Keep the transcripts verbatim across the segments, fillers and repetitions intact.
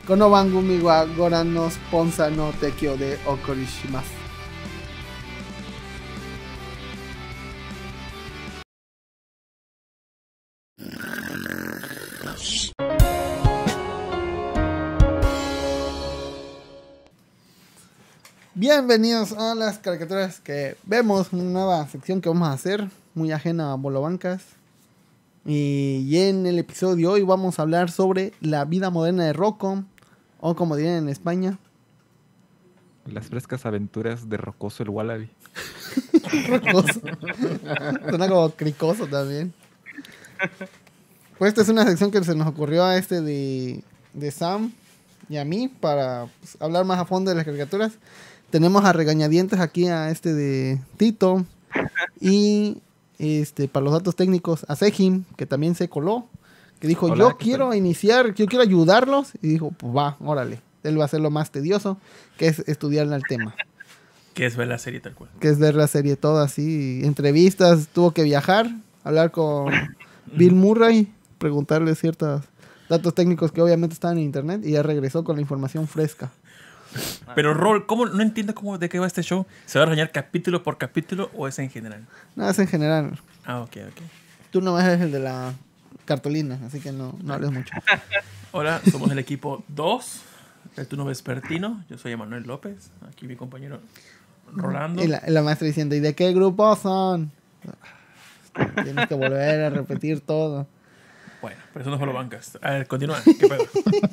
この番組はご覧のスポンサーの提供でお送りします。Bienvenidos a las caricaturas que vemos, una nueva sección que vamos a hacer, muy ajena a Bolobancas. Y, y en el episodio de hoy vamos a hablar sobre la vida moderna de Rocco, o como dirían en España, las frescas aventuras de Rocoso el Wallaby. Rocoso. Suena como cricoso también. Pues esta es una sección que se nos ocurrió a este de, de Sam y a mí para pues, hablar más a fondo de las caricaturas. Tenemos a regañadientes aquí a este de Tito y este para los datos técnicos a Sejim, que también se coló, que dijo: Hola, yo quiero tal? iniciar, yo quiero ayudarlos, y dijo: pues va, órale, él va a hacer lo más tedioso, que es estudiarle al tema. Que es ver la serie tal cual. Que es ver la serie toda así, entrevistas, tuvo que viajar, hablar con Bill Murray, preguntarle ciertos datos técnicos que obviamente estaban en internet, y ya regresó con la información fresca. Pero Rol, ¿cómo? No entiendo cómo de qué va este show. ¿Se va a reñar capítulo por capítulo o es en general? No, es en general. Ah, ok, ok. Tú nomás eres el de la cartulina, así que no, no hables mucho. Hola, somos el equipo dos, el turno vespertino. Yo soy Emanuel López, aquí mi compañero Rolando. Y la, la maestra diciendo: ¿y de qué grupo son? Tienes que volver a repetir todo. Bueno, pero eso no fue lo bancas. A ver, continúa. ¿Qué pedo?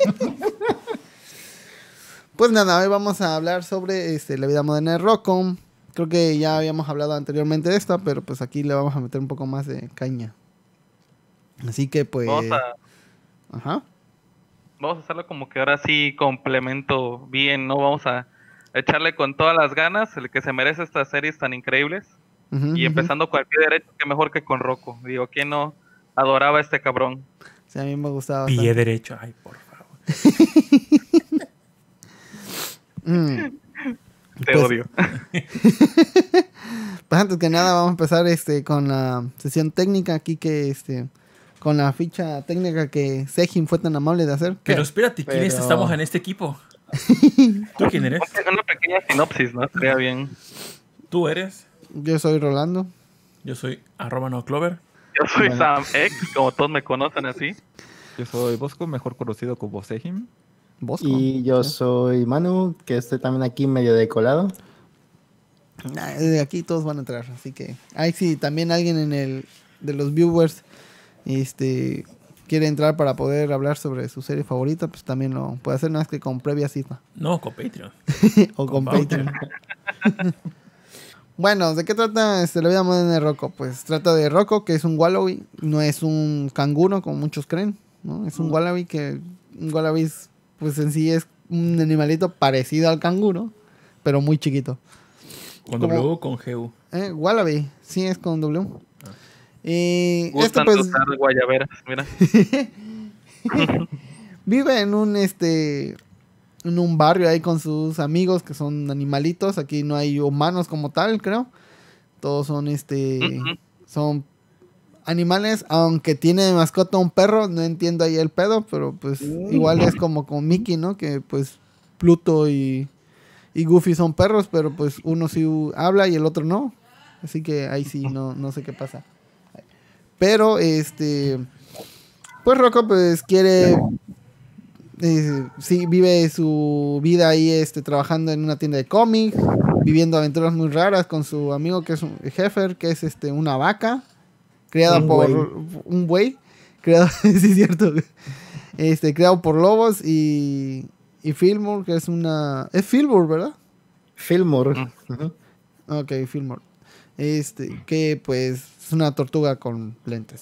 Pues nada, hoy vamos a hablar sobre este, la vida moderna de Rocco. Creo que ya habíamos hablado anteriormente de esta, pero pues aquí le vamos a meter un poco más de caña. Así que pues... Vamos a... Ajá. Vamos a hacerlo como que ahora sí complemento bien, ¿no? Vamos a echarle con todas las ganas el que se merece estas series tan increíbles. Uh-huh, y empezando uh-huh. con el pie derecho, que mejor que con Rocco. Digo, ¿quién no adoraba a este cabrón? Sí, a mí me gustaba bastante. Pie derecho, ay, por favor. Mm. Te pues, odio. Pues antes que nada vamos a empezar este con la sesión técnica aquí, que este con la ficha técnica que Sejim fue tan amable de hacer. Pero espérate, ¿quiénes Pero... estamos en este equipo? ¿Tú quién eres? Una pequeña sinopsis, ¿no? Estaría bien. ¿Tú eres? Yo soy Rolando. Yo soy arroba no Clover. Yo soy bueno. Sam X, como todos me conocen así. Yo soy Bosco, mejor conocido como Sejim. Bosco. Y yo soy Manu, que estoy también aquí medio decolado. De aquí todos van a entrar, así que ahí sí, también alguien en el de los viewers este quiere entrar para poder hablar sobre su serie favorita, pues también lo puede hacer, nada más que con previa cita. No, con Patreon. o con, con Patreon. Bueno, ¿de qué trata este, la vida moderna de Rocco? Pues trata de Rocco, que es un wallaby, no es un canguro como muchos creen, ¿no? Es un wallaby que un wallaby es, pues en sí es un animalito parecido al canguro, pero muy chiquito. ¿Con W o con G U? Eh, Wallaby, sí, es con W. Ah. Y Gustan este pues guayaberas, mira. vive en un este en un barrio ahí con sus amigos que son animalitos. Aquí no hay humanos como tal, creo. Todos son este uh-huh. son animales, aunque tiene de mascota un perro, no entiendo ahí el pedo, pero pues uh-huh. igual es como con Mickey, ¿no? Que pues Pluto y Y Goofy son perros, pero pues uno sí habla y el otro no. Así que ahí sí no, no sé qué pasa. Pero este pues Rocco pues quiere eh, sí, vive su vida ahí este, trabajando en una tienda de cómics, viviendo aventuras muy raras con su amigo que es un Heifer, que es este una vaca criada un por buey. un buey criado, sí es cierto, este criado por lobos, y Y Fillmore, que es una... Es Fillmore, ¿verdad? Fillmore. Uh-huh. Ok, Fillmore. Este, que pues es una tortuga con lentes.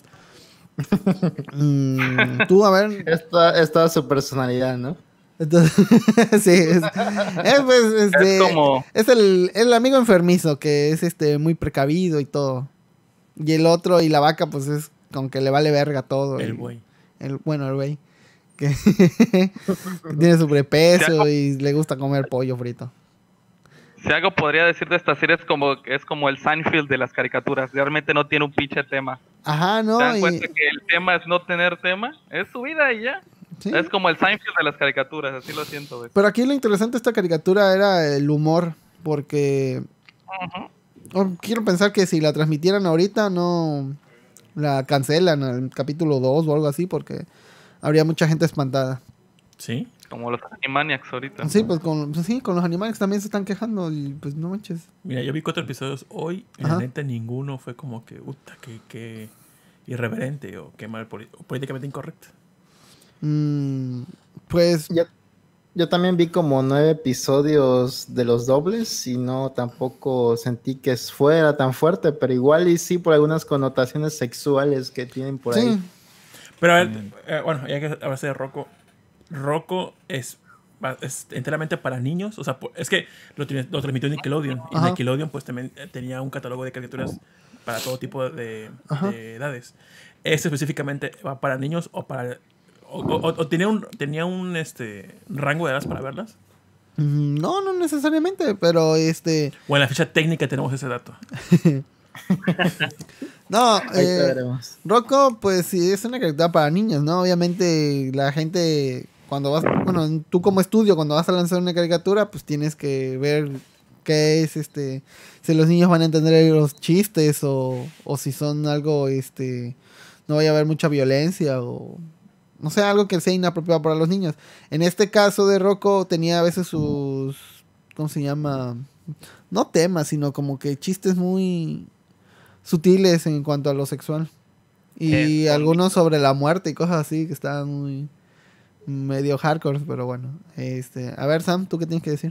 mm, Tú, a ver... Esta es toda su personalidad, ¿no? Entonces, sí, es, es, pues, este, es como... Es el, el amigo enfermizo, que es este muy precavido y todo. Y el otro, y la vaca, pues es con que le vale verga todo. El güey. El, bueno, el güey. Que tiene sobrepeso si algo, y le gusta comer pollo frito. Si algo podría decir de esta serie es como, es como el Seinfeld de las caricaturas. Realmente no tiene un pinche tema. Ajá, no. ¿Se dan y... cuenta que el tema es no tener tema? Es su vida y ya. Sí. Es como el Seinfeld de las caricaturas, así lo siento. ¿Ves? Pero aquí lo interesante de esta caricatura era el humor, porque Ujú. oh, quiero pensar que si la transmitieran ahorita no la cancelan al capítulo dos o algo así, porque habría mucha gente espantada. Sí. Como los Animaniacs ahorita. Sí, pues con, pues sí, con los animales también se están quejando y pues no manches. Mira, yo vi cuatro episodios hoy y Ajá. la neta ninguno fue como que, puta, que, que irreverente o que mal poli- o políticamente incorrecto. Mm, pues Yo, yo también vi como nueve episodios de los dobles y no tampoco sentí que fuera tan fuerte, pero igual y sí por algunas connotaciones sexuales que tienen por sí, ahí. Pero a ver, eh, bueno, ya que hablaste de Rocco, Rocco es, va- es enteramente para niños. O sea, po- es que lo, tiene- lo transmitió Nickelodeon. Y Ajá. Nickelodeon pues también eh, tenía un catálogo de caricaturas para todo tipo de, Ajá. de edades. ¿Este específicamente va para niños o para... o, o- o tenía un, tenía un este, rango de edades para verlas? mm, no, no necesariamente, pero este, O en la ficha técnica tenemos ese dato. no, Ahorita eh, veremos. Rocco, pues sí, es una caricatura para niños, ¿no? Obviamente la gente, cuando vas, bueno, tú como estudio, cuando vas a lanzar una caricatura, pues tienes que ver qué es, este, si los niños van a entender los chistes o, o si son algo, este, no vaya a haber mucha violencia o, no sé, algo que sea inapropiado para los niños. En este caso de Rocco tenía a veces sus, ¿cómo se llama? No temas, sino como que chistes muy sutiles en cuanto a lo sexual. Y Qué algunos sobre la muerte y cosas así que estaban muy medio hardcore, pero bueno. Este, a ver, Sam, ¿tú qué tienes que decir?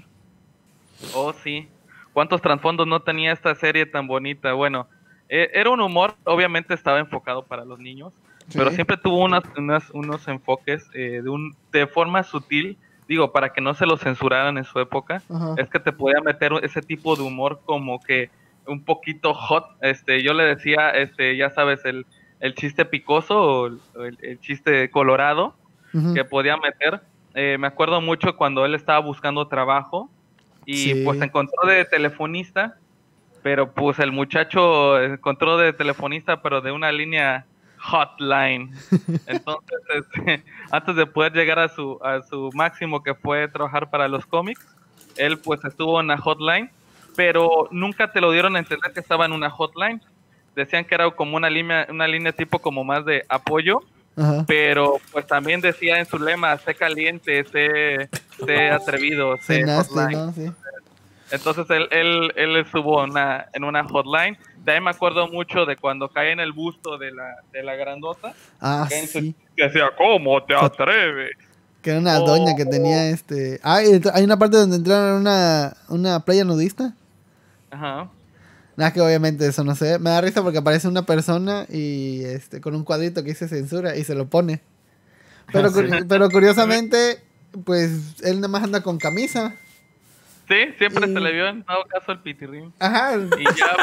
Oh, sí. ¿Cuántos trasfondos no tenía esta serie tan bonita? Bueno, eh, era un humor, obviamente estaba enfocado para los niños, Sí. pero siempre tuvo unas, unas- unos enfoques eh, de, un, de forma sutil, digo, para que no se lo censuraran en su época, Ajá. es que te podía meter ese tipo de humor como que un poquito hot. Este, yo le decía, este, ya sabes, el, el chiste picoso o el, el- el chiste colorado Ujú. que podía meter. Eh, me acuerdo mucho cuando él estaba buscando trabajo y Sí. pues encontró de telefonista, pero pues el muchacho encontró de telefonista, pero de una línea hotline. Entonces, este, antes de poder llegar a su, a su máximo, que fue trabajar para los cómics, él pues estuvo en la hotline, pero nunca te lo dieron a entender que estaba en una hotline. Decían que era como una línea, una línea tipo como más de apoyo, Ajá. pero pues también decía en su lema, sé caliente, sé, sé atrevido, sé Cenaste, hotline. ¿no? Sí. Entonces él, él, él estuvo en una, en una hotline. De ahí me acuerdo mucho de cuando cae en el busto de la, de la grandota. Ah, Que, en su- sí. que decía, ¿cómo te atreves? Que era una Oh. doña que tenía este... Ah, y hay una parte donde entraron a una, una playa nudista. Ajá. Nada, que obviamente eso no sé. Me da risa porque aparece una persona y este con un cuadrito que dice censura y se lo pone. Pero, Sí. curi- pero curiosamente, pues él nada más anda con camisa. Sí, siempre Y- se le vio en todo caso el pitirrín. Ajá. Y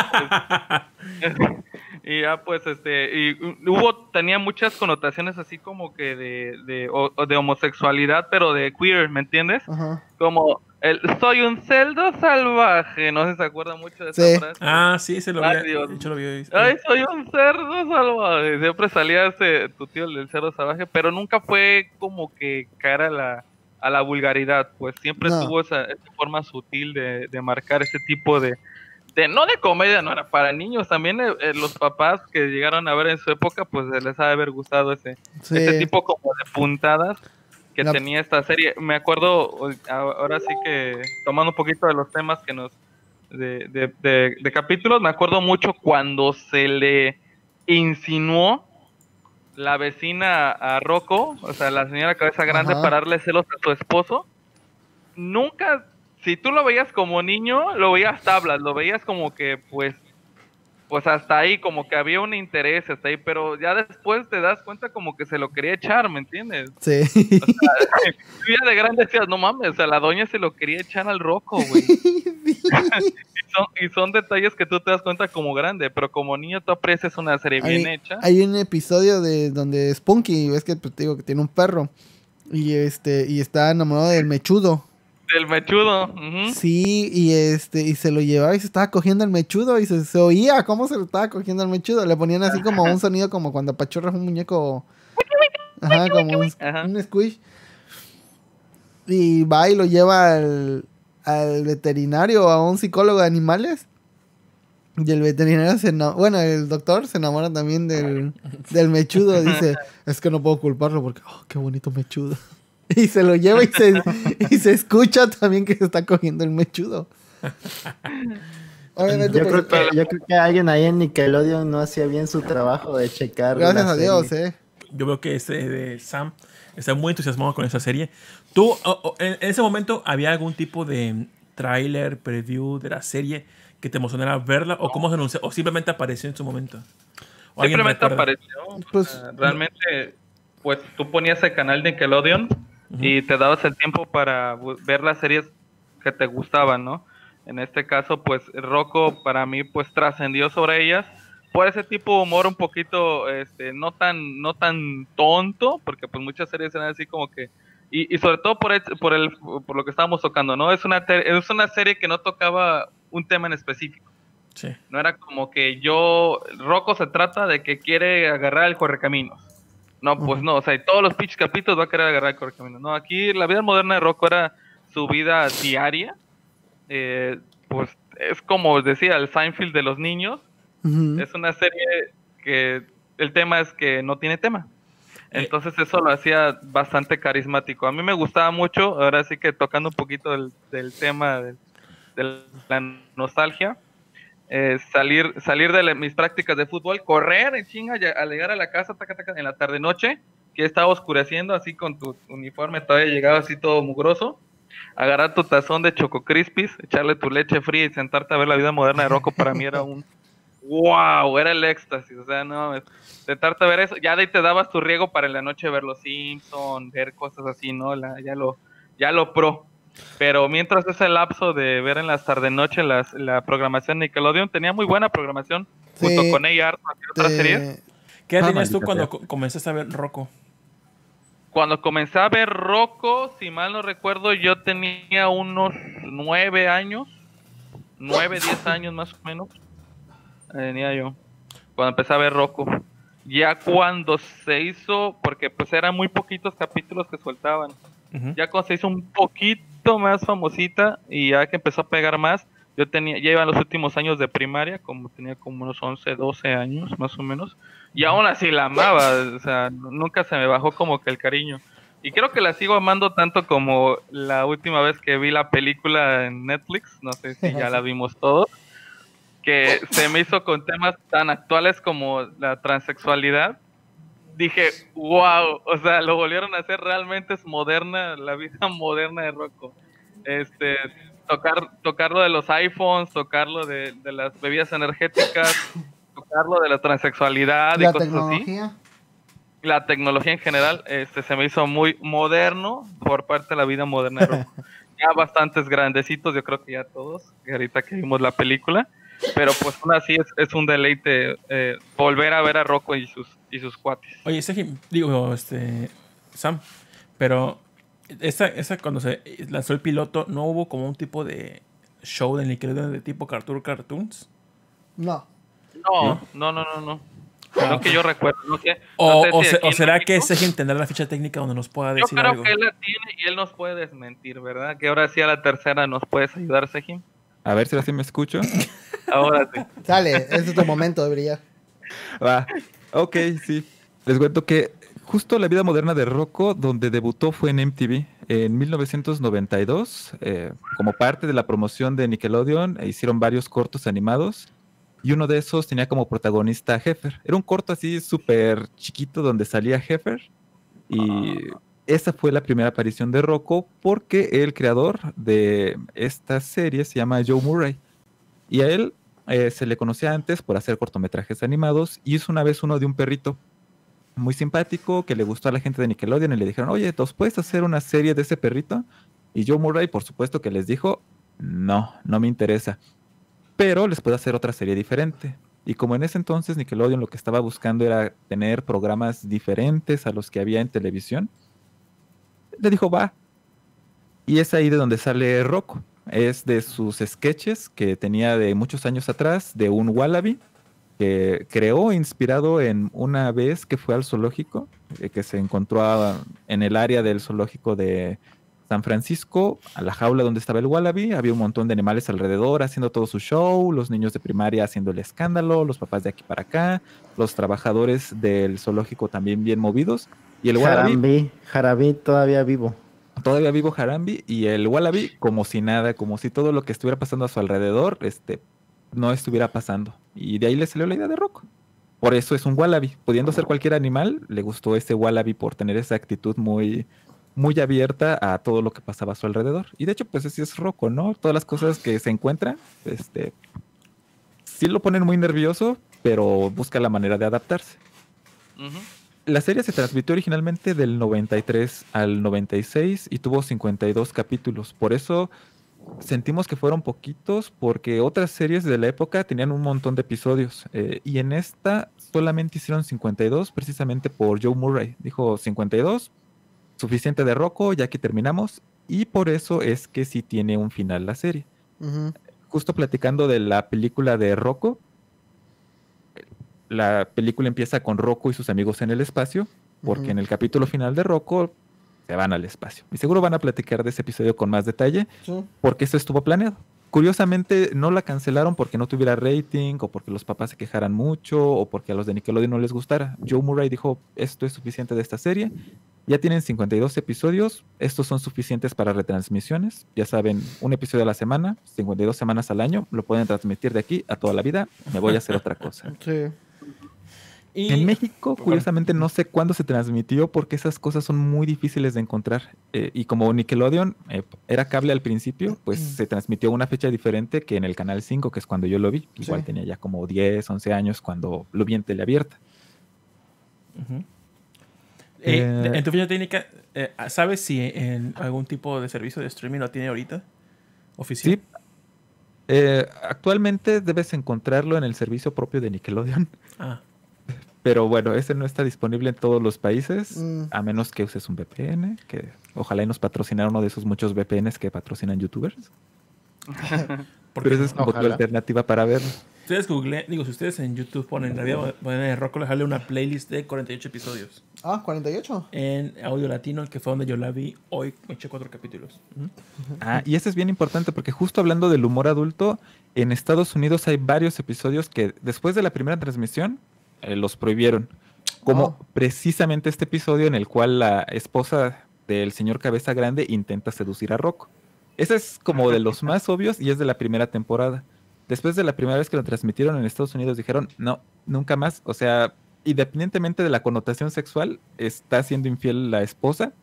ya pues... y ya pues este... Y hubo... Tenía muchas connotaciones así como que de, de, o- o de homosexualidad, pero de queer, ¿me entiendes? Ajá. Como el soy un celdo salvaje. No sé si se acuerda mucho de esa Sí. frase. Ah, sí, se lo vi. Ay, Dios. De hecho, lo vi. hoy. Ay, soy un cerdo salvaje. Siempre salía ese tu tío el del cerdo salvaje, pero nunca fue como que caer a la, a la vulgaridad, pues siempre No. tuvo esa, esa forma sutil de, de marcar ese tipo de, de, no de comedia, no era para niños, también eh, eh, los papás que llegaron a ver en su época, pues les ha de haber gustado ese, Sí. ese tipo como de puntadas que La- tenía esta serie. Me acuerdo, ahora sí que tomando un poquito de los temas que nos de, de, de, de capítulos, me acuerdo mucho cuando se le insinuó la vecina a Rocco, o sea, la señora cabeza grande, Ajá. para darle celos a su esposo. Nunca, si tú lo veías como niño, lo veías tablas, lo veías como que, pues, pues hasta ahí, como que había un interés hasta ahí, pero ya después te das cuenta como que se lo quería echar, ¿me entiendes? Sí. Tú ya de grande decías, no mames, o sea, la doña se lo quería echar al Rocco, güey. y, son, y son detalles que tú te das cuenta como grande, pero como niño tú aprecias una serie bien hay, hecha. hay un episodio de donde Spunky, ves que pues, te digo que tiene un perro y este y está enamorado del mechudo. Del mechudo. Ujú. Sí, y este y se lo llevaba y se estaba cogiendo al mechudo y se, se oía cómo se lo estaba cogiendo al mechudo. Le ponían así como un sonido como cuando apachurras un muñeco. Ajá, como un, Ajá. un squish. Y va y lo lleva al, al veterinario o a un psicólogo de animales. Y el veterinario se enamora, bueno, el doctor se enamora también del, del mechudo. Dice, es que no puedo culparlo porque, oh, qué bonito mechudo. Y se lo lleva y se, y se escucha también que se está cogiendo el mechudo. Obviamente, yo, pues, creo que, yo creo que alguien ahí en Nickelodeon no hacía bien su trabajo de checar. gracias la a Dios, serie. eh. Yo veo que este de Sam está muy entusiasmado con esa serie. ¿Tú, oh, oh, en, en ese momento, había algún tipo de tráiler, preview de la serie que te emocionara verla? ¿O cómo se anunció? ¿O simplemente apareció en su momento? ¿O alguien Simplemente recuerda? apareció. Pues, o sea, realmente, pues tú ponías el canal de Nickelodeon y te dabas el tiempo para bu- ver las series que te gustaban, ¿no? En este caso, pues Rocco para mí pues trascendió sobre ellas por ese tipo de humor un poquito, este, no tan, no tan tonto, porque pues muchas series eran así como que, y, y sobre todo por el, por el, por lo que estábamos tocando, ¿no? Es una, te- es una serie que no tocaba un tema en específico. Sí. No era como que yo, Rocco se trata de que quiere agarrar el correcaminos. No, pues Ujú. no, o sea, y todos los pinches capítulos va a querer agarrar el correcaminos. No, aquí la vida moderna de Rocco era su vida diaria. Eh, pues es como decía, el Seinfeld de los niños. Ujú. Es una serie que el tema es que no tiene tema. Eh, Entonces eso lo hacía bastante carismático. A mí me gustaba mucho, ahora sí que tocando un poquito del, del tema de, de la nostalgia. Eh, salir salir de la- mis prácticas de fútbol, correr en chinga ya- al llegar a la casa taca, taca, en la tarde noche, que estaba oscureciendo así con tu uniforme todavía llegaba así todo mugroso, agarrar tu tazón de Choco Crispies, echarle tu leche fría y sentarte a ver la vida moderna de Rocco para mí era un wow, era el éxtasis, o sea, no, es- sentarte a ver eso, ya de ahí te dabas tu riego para en la noche ver los Simpson, ver cosas así, ¿no? La, ya lo ya lo pro. Pero mientras ese lapso de ver en las tarde noche las, la programación Nickelodeon tenía muy buena programación junto Sí, con A R, cualquier otra serie. te- ¿Qué edad Ah, tenías tú maldita cuando sea. co- comenzaste a ver Rocco? Cuando comencé a ver Rocco, si mal no recuerdo, yo tenía unos nueve años, nueve, diez años más o menos, tenía yo, cuando empecé a ver Rocco. Ya cuando se hizo, porque pues eran muy poquitos capítulos que soltaban, Ujú. ya cuando se hizo un poquito más famosita y ya que empezó a pegar más, yo tenía, ya iba en los últimos años de primaria, como tenía como unos once, doce años más o menos, y aún así la amaba, o sea, nunca se me bajó como que el cariño. Y creo que la sigo amando tanto como la última vez que vi la película en Netflix, no sé si ya la vimos todos, que se me hizo con temas tan actuales como la transexualidad. Dije, wow, o sea, lo volvieron a hacer, realmente es moderna, la vida moderna de Rocco. Este, tocar, tocar lo de los iPhones, tocar lo de, de las bebidas energéticas, tocar lo de la transexualidad y la cosas así. tecnología. La tecnología en general, este, se me hizo muy moderno por parte de la vida moderna de Rocco. Ya bastantes grandecitos, yo creo que ya todos, que ahorita que vimos la película, pero pues aún así es, es un deleite eh, volver a ver a Rocco y sus, y sus cuates. Oye, Sergio, digo, este, Sam, pero esa, esa cuando se lanzó el piloto, ¿no hubo como un tipo de show de Nickelodeon de tipo Cartoon Cartoons? No. No, no, no, no, no. No que yo recuerdo, no sé. O, no sé o si se- aquí o en será que México- Sergio tendrá la ficha técnica donde nos pueda Yo decir creo algo? que él la tiene y él nos puede desmentir, ¿verdad? Que ahora sí a la tercera nos puedes ayudar, Sejim. A ver si ahora sí me escucho. Ahora sí. Sale, ese es tu momento de brillar. Va. Ok, sí. Les cuento que justo la vida moderna de Rocco, donde debutó, fue en M T V en mil novecientos noventa y dos. Eh, como parte de la promoción de Nickelodeon, e hicieron varios cortos animados. Y uno de esos tenía como protagonista a Heffer. Era un corto así súper chiquito donde salía Heffer. Y esa fue la primera aparición de Rocco porque el creador de esta serie se llama Joe Murray. Y a él eh, se le conocía antes por hacer cortometrajes animados. Y hizo una vez uno de un perrito muy simpático que le gustó a la gente de Nickelodeon y le dijeron, oye, ¿nos puedes hacer una serie de ese perrito? Y Joe Murray, por supuesto que les dijo, no, no me interesa. Pero les puedo hacer otra serie diferente. Y como en ese entonces Nickelodeon lo que estaba buscando era tener programas diferentes a los que había en televisión, le dijo, va. Y es ahí de donde sale Rocco. Es de sus sketches que tenía de muchos años atrás, de un Wallaby. que creó inspirado en una vez que fue al zoológico, eh, que se encontró a, en el área del zoológico de San Francisco, a la jaula donde estaba el wallaby, había un montón de animales alrededor haciendo todo su show, los niños de primaria haciendo el escándalo, los papás de aquí para acá, los trabajadores del zoológico también bien movidos, y el wallaby... Harambe, Harambe todavía vivo. Todavía vivo Harambe, y el wallaby como si nada, como si todo lo que estuviera pasando a su alrededor, este... no estuviera pasando. Y de ahí le salió la idea de Rocco. Por eso es un wallaby. Pudiendo ser cualquier animal, le gustó ese wallaby por tener esa actitud muy, muy abierta a todo lo que pasaba a su alrededor. Y de hecho, pues así es Rocco, ¿no? Todas las cosas que se encuentran, este, sí lo ponen muy nervioso, pero busca la manera de adaptarse. Uh-huh. La serie se transmitió originalmente del noventa y tres al noventa y seis y tuvo cincuenta y dos capítulos. Por eso sentimos que fueron poquitos, porque otras series de la época tenían un montón de episodios, eh, y en esta solamente hicieron cincuenta y dos, precisamente por Joe Murray. Dijo cincuenta y dos, suficiente de Rocco, ya que terminamos, y por eso es que sí tiene un final la serie. Uh-huh. Justo platicando de la película de Rocco, la película empieza con Rocco y sus amigos en el espacio, porque uh-huh. en el capítulo final de Rocco se van al espacio. Y seguro van a platicar de ese episodio con más detalle, sí, porque eso estuvo planeado. Curiosamente, no la cancelaron porque no tuviera rating, o porque los papás se quejaran mucho, o porque a los de Nickelodeon no les gustara. Joe Murray dijo, esto es suficiente de esta serie. Ya tienen cincuenta y dos episodios. Estos son suficientes para retransmisiones. Ya saben, un episodio a la semana, cincuenta y dos semanas al año. Lo pueden transmitir de aquí a toda la vida. Me voy a hacer otra cosa. Sí. Y en México, curiosamente, no sé cuándo se transmitió porque esas cosas son muy difíciles de encontrar. Eh, y como Nickelodeon eh, era cable al principio, pues mm. se transmitió una fecha diferente que en el Canal cinco, que es cuando yo lo vi. Igual sí. tenía ya como diez, once años cuando lo vi en teleabierta. Uh-huh. eh, eh, en tu ficha técnica, eh, ¿sabes si en algún tipo de servicio de streaming lo tiene ahorita? ¿Oficial? Sí. Eh, actualmente debes encontrarlo en el servicio propio de Nickelodeon. Ah. Pero bueno, ese no está disponible en todos los países, mm. a menos que uses un V P N, que ojalá y nos patrocinara uno de esos muchos V P Ns que patrocinan youtubers. Pero esa es como tu alternativa para verlo. Ustedes Google, digo, si ustedes en YouTube ponen la vida de Rocco, les sale una playlist de cuarenta y ocho episodios. Ah, ¿cuarenta y ocho? En audio latino, que fue donde yo la vi hoy, me eché cuatro capítulos. ¿Mm? Ah, y eso es bien importante, porque justo hablando del humor adulto, en Estados Unidos hay varios episodios que después de la primera transmisión, Eh, los prohibieron, como oh. precisamente este episodio en el cual la esposa del señor Cabeza Grande intenta seducir a Rocco. Ese es como de los más obvios y es de la primera temporada. Después de la primera vez que lo transmitieron en Estados Unidos dijeron, no, nunca más. O sea, independientemente de la connotación sexual, está siendo infiel la esposa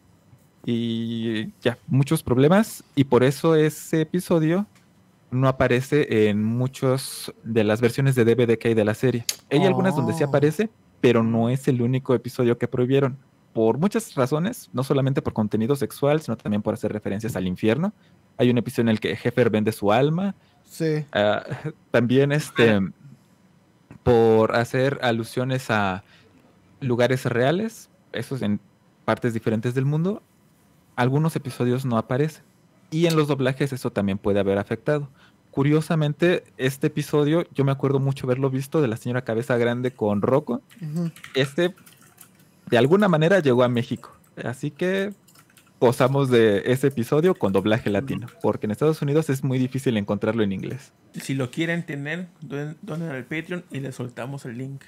y ya, muchos problemas, y por eso ese episodio no aparece en muchas de las versiones de D V D que hay de la serie. Hay oh. algunas donde sí aparece, pero no es el único episodio que prohibieron. Por muchas razones, no solamente por contenido sexual, sino también por hacer referencias al infierno. Hay un episodio en el que Heffer vende su alma. Sí. Uh, también este, por hacer alusiones a lugares reales, esos en partes diferentes del mundo. Algunos episodios no aparecen. Y en los doblajes eso también puede haber afectado. Curiosamente, este episodio, yo me acuerdo mucho haberlo visto de la señora Cabeza Grande con Rocco. Uh-huh. Este, de alguna manera, llegó a México. Así que gozamos de ese episodio con doblaje latino. Porque en Estados Unidos es muy difícil encontrarlo en inglés. Si lo quieren tener, donen al Patreon y le soltamos el link.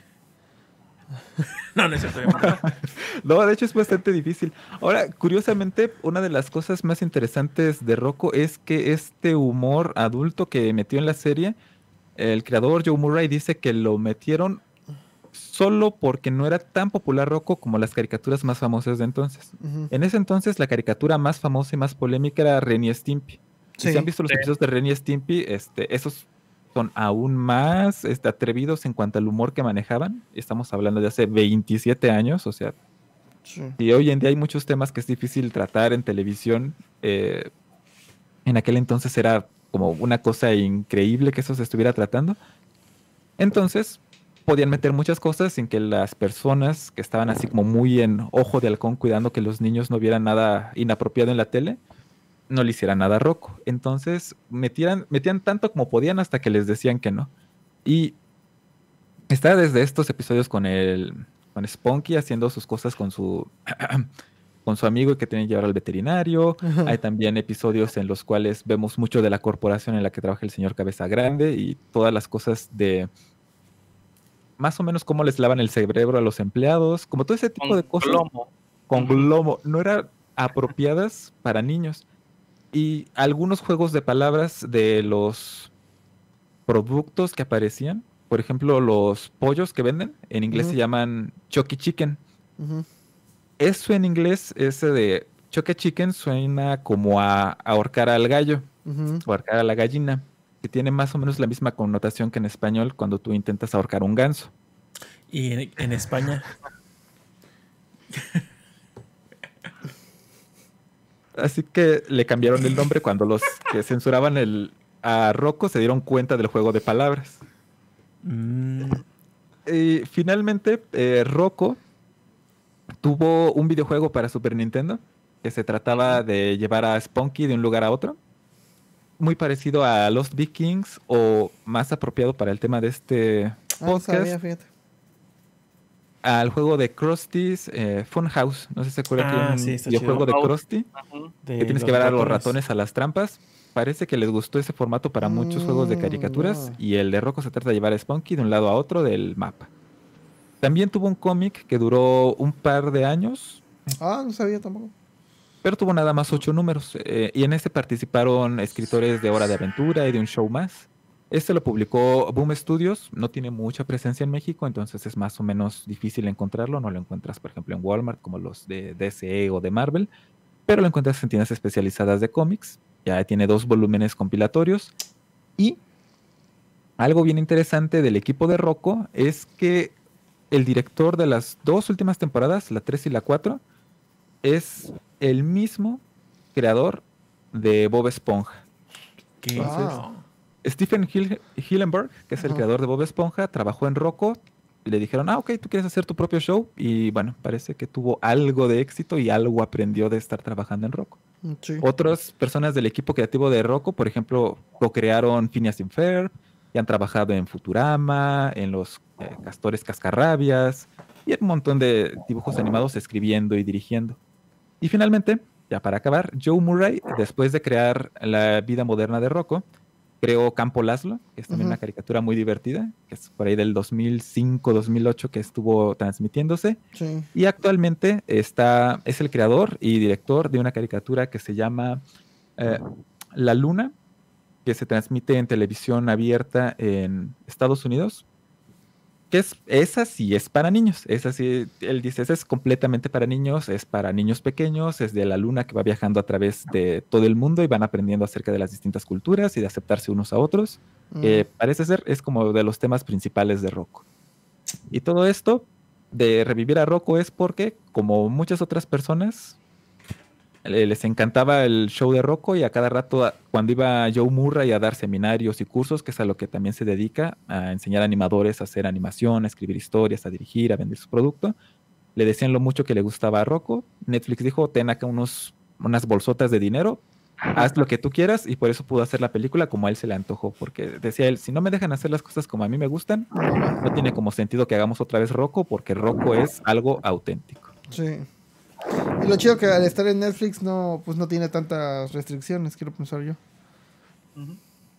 No, no es cierto. No, de hecho es bastante difícil. Ahora, curiosamente, una de las cosas más interesantes de Rocco es que este humor adulto que metió en la serie, el creador Joe Murray dice que lo metieron solo porque no era tan popular Rocco como las caricaturas más famosas de entonces. Uh-huh. En ese entonces, la caricatura más famosa y más polémica era Ren y Stimpy. Sí. Si han visto los sí. episodios de Ren y Stimpy, este, esos son aún más este, atrevidos en cuanto al humor que manejaban. Estamos hablando de hace veintisiete años, o sea, sí. y hoy en día hay muchos temas que es difícil tratar en televisión. Eh, en aquel entonces era como una cosa increíble que eso se estuviera tratando. Entonces, podían meter muchas cosas sin que las personas que estaban así como muy en ojo de halcón cuidando que los niños no vieran nada inapropiado en la tele, no le hicieran nada a Rocco. Entonces metían, metían tanto como podían hasta que les decían que no. Y está desde estos episodios con el con Spunky haciendo sus cosas con su con su amigo que tiene que llevar al veterinario. Ajá. Hay también episodios en los cuales vemos mucho de la corporación en la que trabaja el señor Cabeza Grande y todas las cosas de más o menos cómo les lavan el cerebro a los empleados, como todo ese tipo Con de cosas. glomo. Con glomo. No eran apropiadas para niños. Y algunos juegos de palabras de los productos que aparecían, por ejemplo, los pollos que venden, en inglés Ujú. se llaman Chucky Chicken. Ujú. Eso en inglés, ese de Chucky Chicken, suena como a ahorcar al gallo, Ujú. o ahorcar a la gallina, que tiene más o menos la misma connotación que en español cuando tú intentas ahorcar un ganso. Y en, en España. Así que le cambiaron el nombre cuando los que censuraban el, a Rocco se dieron cuenta del juego de palabras. mm, Y finalmente, eh, Rocco tuvo un videojuego para Super Nintendo que se trataba de llevar a Spunky de un lugar a otro. Muy parecido a Lost Vikings o más apropiado para el tema de este Ah, no podcast, sabía, fíjate. al juego de Krusty's eh, Funhouse. No sé si se acuerdan que Ah, hay un sí, está videojuego de chido. Krusty Ujú. de que tienes los que llevar a los ratones. ratones a las trampas. Parece que les gustó ese formato para muchos juegos de Mm, caricaturas ya. y el de Rocco se trata de llevar a Spunky de un lado a otro del mapa. También tuvo un cómic que duró un par de años, Ah, no sabía tampoco. pero tuvo nada más ocho números. eh, y en este participaron escritores de Hora de Aventura y de un show más. Este lo publicó Boom Studios, no tiene mucha presencia en México, entonces es más o menos difícil encontrarlo. No lo encuentras, por ejemplo, en Walmart como los de D C o de Marvel, pero lo encuentras en tiendas especializadas de cómics. Ya tiene dos volúmenes compilatorios. Y algo bien interesante del equipo de Rocco es que el director de las dos últimas temporadas, la tres y la cuatro, es el mismo creador de Bob Esponja. ¿Qué? Wow. Stephen Hill- Hillenburg, que es el Ajá. creador de Bob Esponja, trabajó en Rocco. Le dijeron, ah, ok, tú quieres hacer tu propio show. Y bueno, parece que tuvo algo de éxito y algo aprendió de estar trabajando en Rocco. Sí. Otras personas del equipo creativo de Rocco, por ejemplo, co-crearon Phineas y Ferb, y han trabajado en Futurama, en los eh, Castores Cascarrabias, y en un montón de dibujos animados escribiendo y dirigiendo. Y finalmente, ya para acabar, Joe Murray, después de crear La vida moderna de Rocco, creó Campo Laszlo, que es también Ujú. una caricatura muy divertida, que es por ahí del dos mil cinco, dos mil ocho que estuvo transmitiéndose. Sí. Y actualmente está, es el creador y director de una caricatura que se llama eh, La Luna, que se transmite en televisión abierta en Estados Unidos. Que es, esa sí es para niños. Esa sí, él dice, esa es completamente para niños, es para niños pequeños, es de la luna que va viajando a través de todo el mundo y van aprendiendo acerca de las distintas culturas y de aceptarse unos a otros. Que Mm. parece ser, es como de los temas principales de Rocco. Y todo esto de revivir a Rocco es porque, como muchas otras personas, eh, les encantaba el show de Rocco y a cada rato, a- cuando iba Joe Murray a dar seminarios y cursos, que es a lo que también se dedica, a enseñar animadores a hacer animación, a escribir historias, a dirigir, a vender su producto, le decían lo mucho que le gustaba a Rocco. Netflix dijo, ten acá unos, unas bolsotas de dinero, haz lo que tú quieras, y por eso pudo hacer la película como a él se le antojó, porque decía él, si no me dejan hacer las cosas como a mí me gustan, no tiene como sentido que hagamos otra vez Rocco, porque Rocco es algo auténtico. Sí. Y lo chido que al estar en Netflix no, pues no tiene tantas restricciones, quiero pensar yo. Ujú.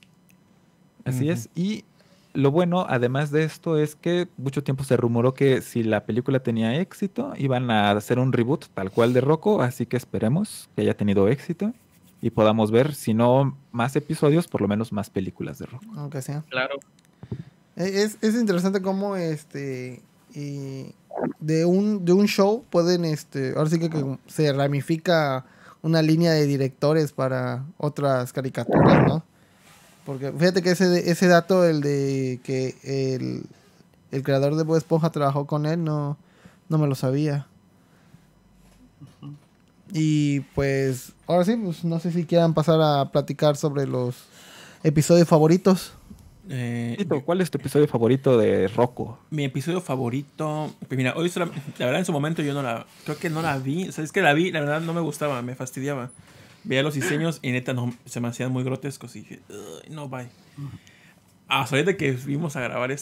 Así Ujú. es. Y lo bueno, además de esto, es que mucho tiempo se rumoró que si la película tenía éxito, iban a hacer un reboot tal cual de Rocco, así que esperemos que haya tenido éxito y podamos ver, si no más episodios, por lo menos más películas de Rocco. Aunque sea. Claro. Eh, Es, es interesante cómo este y de un de un show pueden este ahora sí que, que se ramifica una línea de directores para otras caricaturas, ¿no? Porque fíjate que ese ese dato el de que el, el creador de Bob Esponja trabajó con él no no me lo sabía. Y pues ahora sí, pues no sé si quieran pasar a platicar sobre los episodios favoritos. Eh, Tito, ¿cuál es tu episodio favorito de Rocco? Mi episodio favorito. Pues mira, hoy solam- la verdad en su momento yo no la. Creo que no la vi. O sea, es que la vi, la verdad no me gustaba, me fastidiaba. Veía los diseños y neta no, se me hacían muy grotescos y dije, "Ugh, no, bye. Hasta ahorita que fuimos a grabar esta,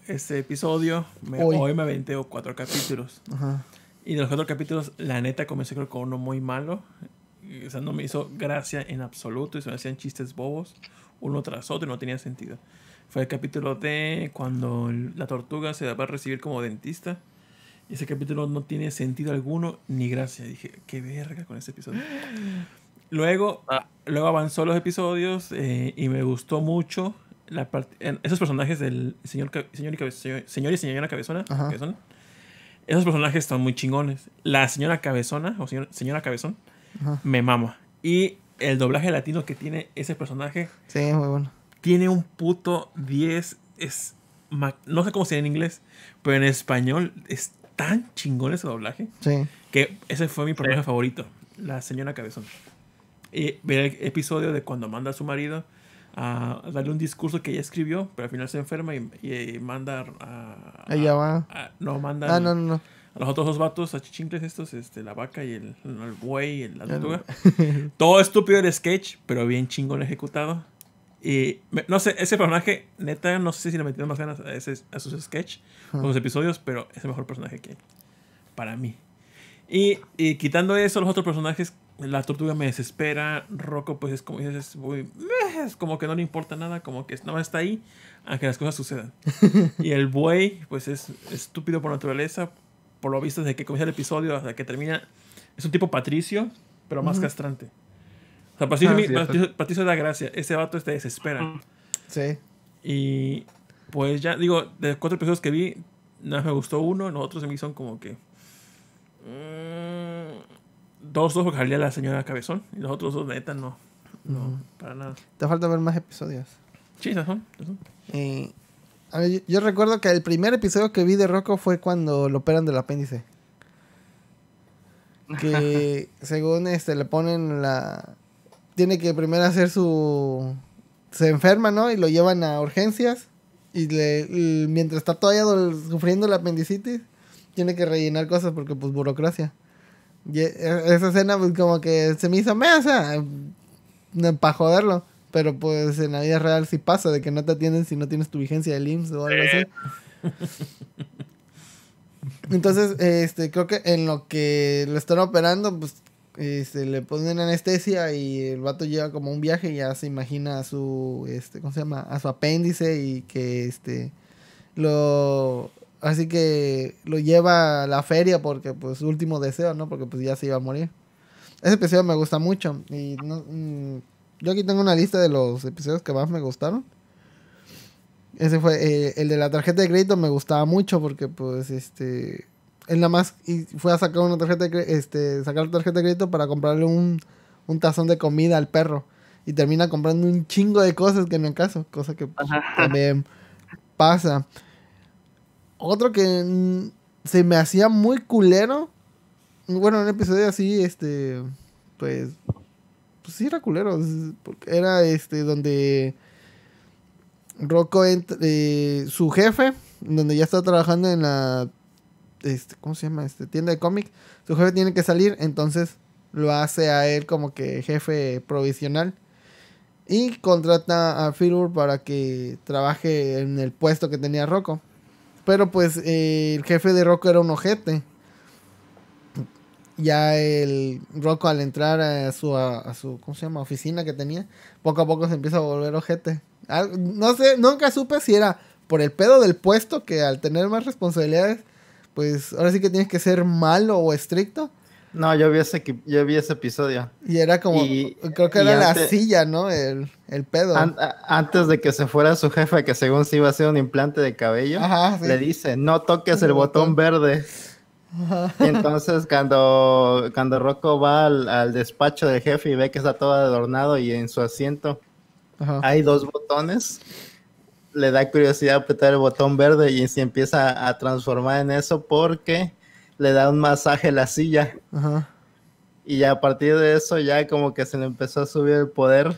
este episodio, me, Hoy. hoy me aventé cuatro capítulos. Ajá. Y de los cuatro capítulos, la neta, comencé creo con uno muy malo. O sea, no me hizo gracia en absoluto. Y se me hacían chistes bobos, uno tras otro, y no tenía sentido. Fue el capítulo de cuando la tortuga se va a recibir como dentista. Y ese capítulo no tiene sentido alguno ni gracia. Dije, qué verga con este episodio. Luego, Ah. luego avanzó los episodios eh, y me gustó mucho la part- en esos personajes del señor, Ca- señor, y, Cabe- señor, señor y señora Cabezona. Ajá. Cabezón. Esos personajes están muy chingones. La señora Cabezona o señor- señora Cabezón Ajá. me mama. Y el doblaje latino que tiene ese personaje Sí, muy bueno. tiene un puto diez. Es ma- no sé cómo se llama en inglés, pero en español es tan chingón ese doblaje Sí. que ese fue mi personaje favorito, la señora Cabezón. Y ver el episodio de cuando manda a su marido a darle un discurso que ella escribió, pero al final se enferma y, y manda a, a- Ella va. a- no, manda Ah, al- no, no, no. a los otros dos vatos, a chichincles estos, este, la vaca y el, el buey y la tortuga. Todo estúpido el sketch, pero bien chingón ejecutado. Y me- no sé, ese personaje, neta, no sé si le metieron más ganas a, ese, a sus sketch o sus episodios, pero es el mejor personaje que hay. Para mí. Y, y quitando eso, los otros personajes, la tortuga me desespera. Rocco, pues es como dices, es, muy, meh, es como que no le importa nada, como que nada más está ahí a que las cosas sucedan. Y el buey, pues es estúpido por naturaleza. Por lo visto, desde que comienza el episodio hasta que termina, es un tipo Patricio, pero más castrante. O sea, Patricio, Ah, mi- cierto. Patricio, Patricio da gracia. Ese vato te desespera. Sí. Y pues ya, digo, de cuatro episodios que vi, nada más me gustó uno. Los otros se me son como que. mm, dos, dos, porque salía la señora Cabezón. Y los otros dos, neta, no. No, para nada. Te falta ver más episodios. Sí, esas son. esas son. Eh, a ver, yo, yo recuerdo que el primer episodio que vi de Rocco fue cuando lo operan del apéndice. Que según este le ponen la... Tiene que primero hacer su... Se enferma, ¿no? Y lo llevan a urgencias. Y, le, y mientras está todavía dol- sufriendo la apendicitis, tiene que rellenar cosas porque pues burocracia. Y e- esa escena pues como que se me hizo mesa para joderlo. Pero pues en la vida real sí pasa de que no te atienden si no tienes tu vigencia del I M S S o algo así. Entonces, este, creo que en lo que lo están operando, pues, este, le ponen anestesia y el vato llega como a un viaje y ya se imagina a su, este, ¿cómo se llama? A su apéndice y que, este, lo, así que lo lleva a la feria porque, pues, su último deseo, ¿no? Porque, pues, ya se iba a morir. Ese episodio me gusta mucho y no, mm, yo aquí tengo una lista de los episodios que más me gustaron. Ese fue eh, el de la tarjeta de crédito, me gustaba mucho porque pues este él nada más y fue a sacar una tarjeta de cre- este sacar la tarjeta de crédito para comprarle un, un tazón de comida al perro y termina comprando un chingo de cosas que no en caso, cosa que pues, también pasa. Otro que mm, se me hacía muy culero, bueno, un episodio así este pues pues sí era culero, es- porque era este donde Rocco entra, eh, su jefe, donde ya está trabajando en la este, ¿cómo se llama? Este, tienda de cómics, su jefe tiene que salir, entonces lo hace a él como que jefe provisional y contrata a Filbur para que trabaje en el puesto que tenía Rocco. Pero pues eh, el jefe de Rocco era un ojete. Ya el Rocco al entrar a su, a, a su ¿cómo se llama? Oficina que tenía, poco a poco se empieza a volver ojete. Al- no sé, nunca supe si era por el pedo del puesto, que al tener más responsabilidades, pues ahora sí que tienes que ser malo o estricto. No, yo vi ese, equi- yo vi ese episodio. Y era como, Y- creo que y era la antes- silla, ¿no? El, el pedo. An- a- antes de que se fuera su jefe, que según se iba a hacer un implante de cabello, Ajá, sí. le dice, no toques El el botón botón. verde. Y entonces cuando, cuando Rocco va al, al despacho del jefe y ve que está todo adornado y en su asiento Ajá. hay dos botones, le da curiosidad apretar el botón verde y se empieza a transformar en eso porque le da un masaje a la silla. Ajá. Y ya a partir de eso ya como que se le empezó a subir el poder.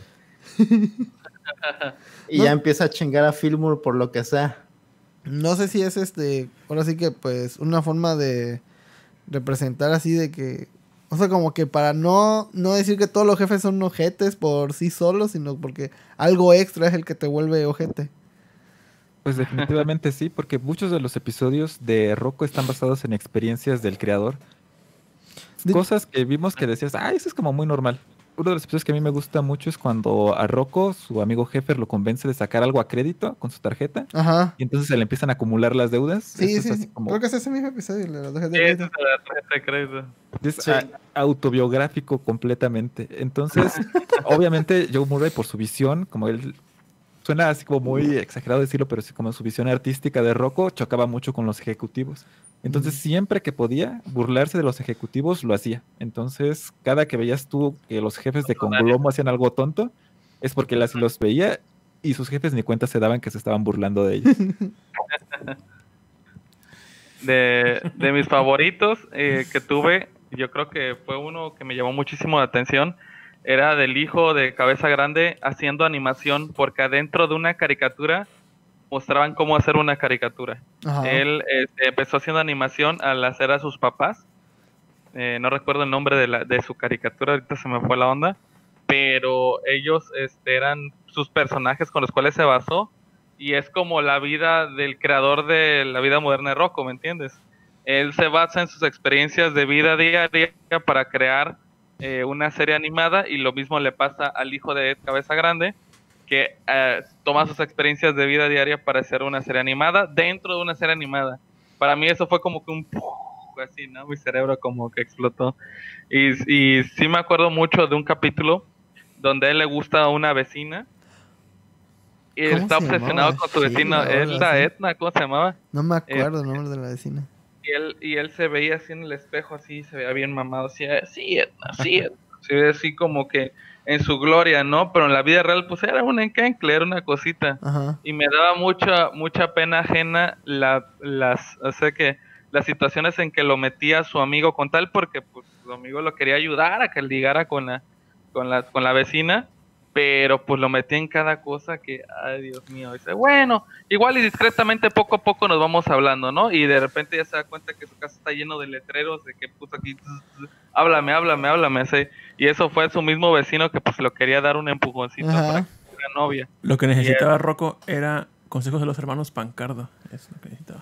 Y No. ya empieza a chingar a Fillmore por lo que sea. No sé si es este, ahora sí que pues una forma de representar así de que, o sea, como que para no, no decir que todos los jefes son ojetes por sí solos, sino porque algo extra es el que te vuelve ojete. Pues definitivamente sí, porque muchos de los episodios de Rocco están basados en experiencias del creador. De- Cosas que vimos que decías, ah, eso es como muy normal. Uno de los episodios que a mí me gusta mucho es cuando a Rocco, su amigo Heffer, lo convence de sacar algo a crédito con su tarjeta Ajá. y entonces se le empiezan a acumular las deudas. Sí, Eso es sí, así sí. como- Creo que es ese mismo episodio, la tarjeta de Sí, ese crédito. es de la tarjeta de crédito. Es Sí. a- autobiográfico completamente. Entonces, obviamente, Joe Murray, por su visión, como él suena así como muy exagerado decirlo, pero sí como su visión artística de Rocco, chocaba mucho con los ejecutivos. Entonces, siempre que podía burlarse de los ejecutivos, lo hacía. Entonces, cada que veías tú que los jefes de Conglomo hacían algo tonto, es porque él así los veía y sus jefes ni cuenta se daban que se estaban burlando de ellos. De, de mis favoritos eh, que tuve, yo creo que fue uno que me llamó muchísimo la atención, era del hijo de Cabeza Grande haciendo animación, porque adentro de una caricatura mostraban cómo hacer una caricatura. Ajá. Él este, empezó haciendo animación al hacer a sus papás. Eh, no recuerdo el nombre de, la, de su caricatura, ahorita se me fue la onda, pero ellos este, eran sus personajes con los cuales se basó, y es como la vida del creador de la vida moderna de Rocco, ¿me entiendes? Él se basa en sus experiencias de vida diaria para crear eh, una serie animada, y lo mismo le pasa al hijo de Ed Cabeza Grande, que eh, toma sus experiencias de vida diaria para hacer una serie animada dentro de una serie animada. Para mí eso fue como que un así, ¿no? Mi cerebro como que explotó. Y, y sí me acuerdo mucho de un capítulo donde a él le gusta a una vecina y él ¿Cómo está se obsesionado llamaba? con su Sí, vecina, la es verdad, la sí. Etna, ¿cómo se llamaba? No me acuerdo el nombre de la vecina. Y él, y él se veía así en el espejo, así, se veía bien mamado, así, sí, Etna, sí, Etna. Se veía así como que en su gloria, ¿no? Pero en la vida real, pues era un encancle, era una cosita. Ajá. Y me daba mucha, mucha pena ajena la, las, o sea que las situaciones en que lo metía su amigo con tal, porque pues su amigo lo quería ayudar a que ligara con la, con la, con la vecina, pero pues lo metía en cada cosa que, ay Dios mío, dice, bueno, igual y discretamente poco a poco nos vamos hablando, ¿no? Y de repente ya se da cuenta que su casa está lleno de letreros, de que puso aquí, háblame, háblame, háblame, así. Y eso fue su mismo vecino que pues lo quería dar un empujoncito Ajá. para que fuera novia. Lo que necesitaba Rocco era consejos de los hermanos Pancardo. Es lo que necesitaba.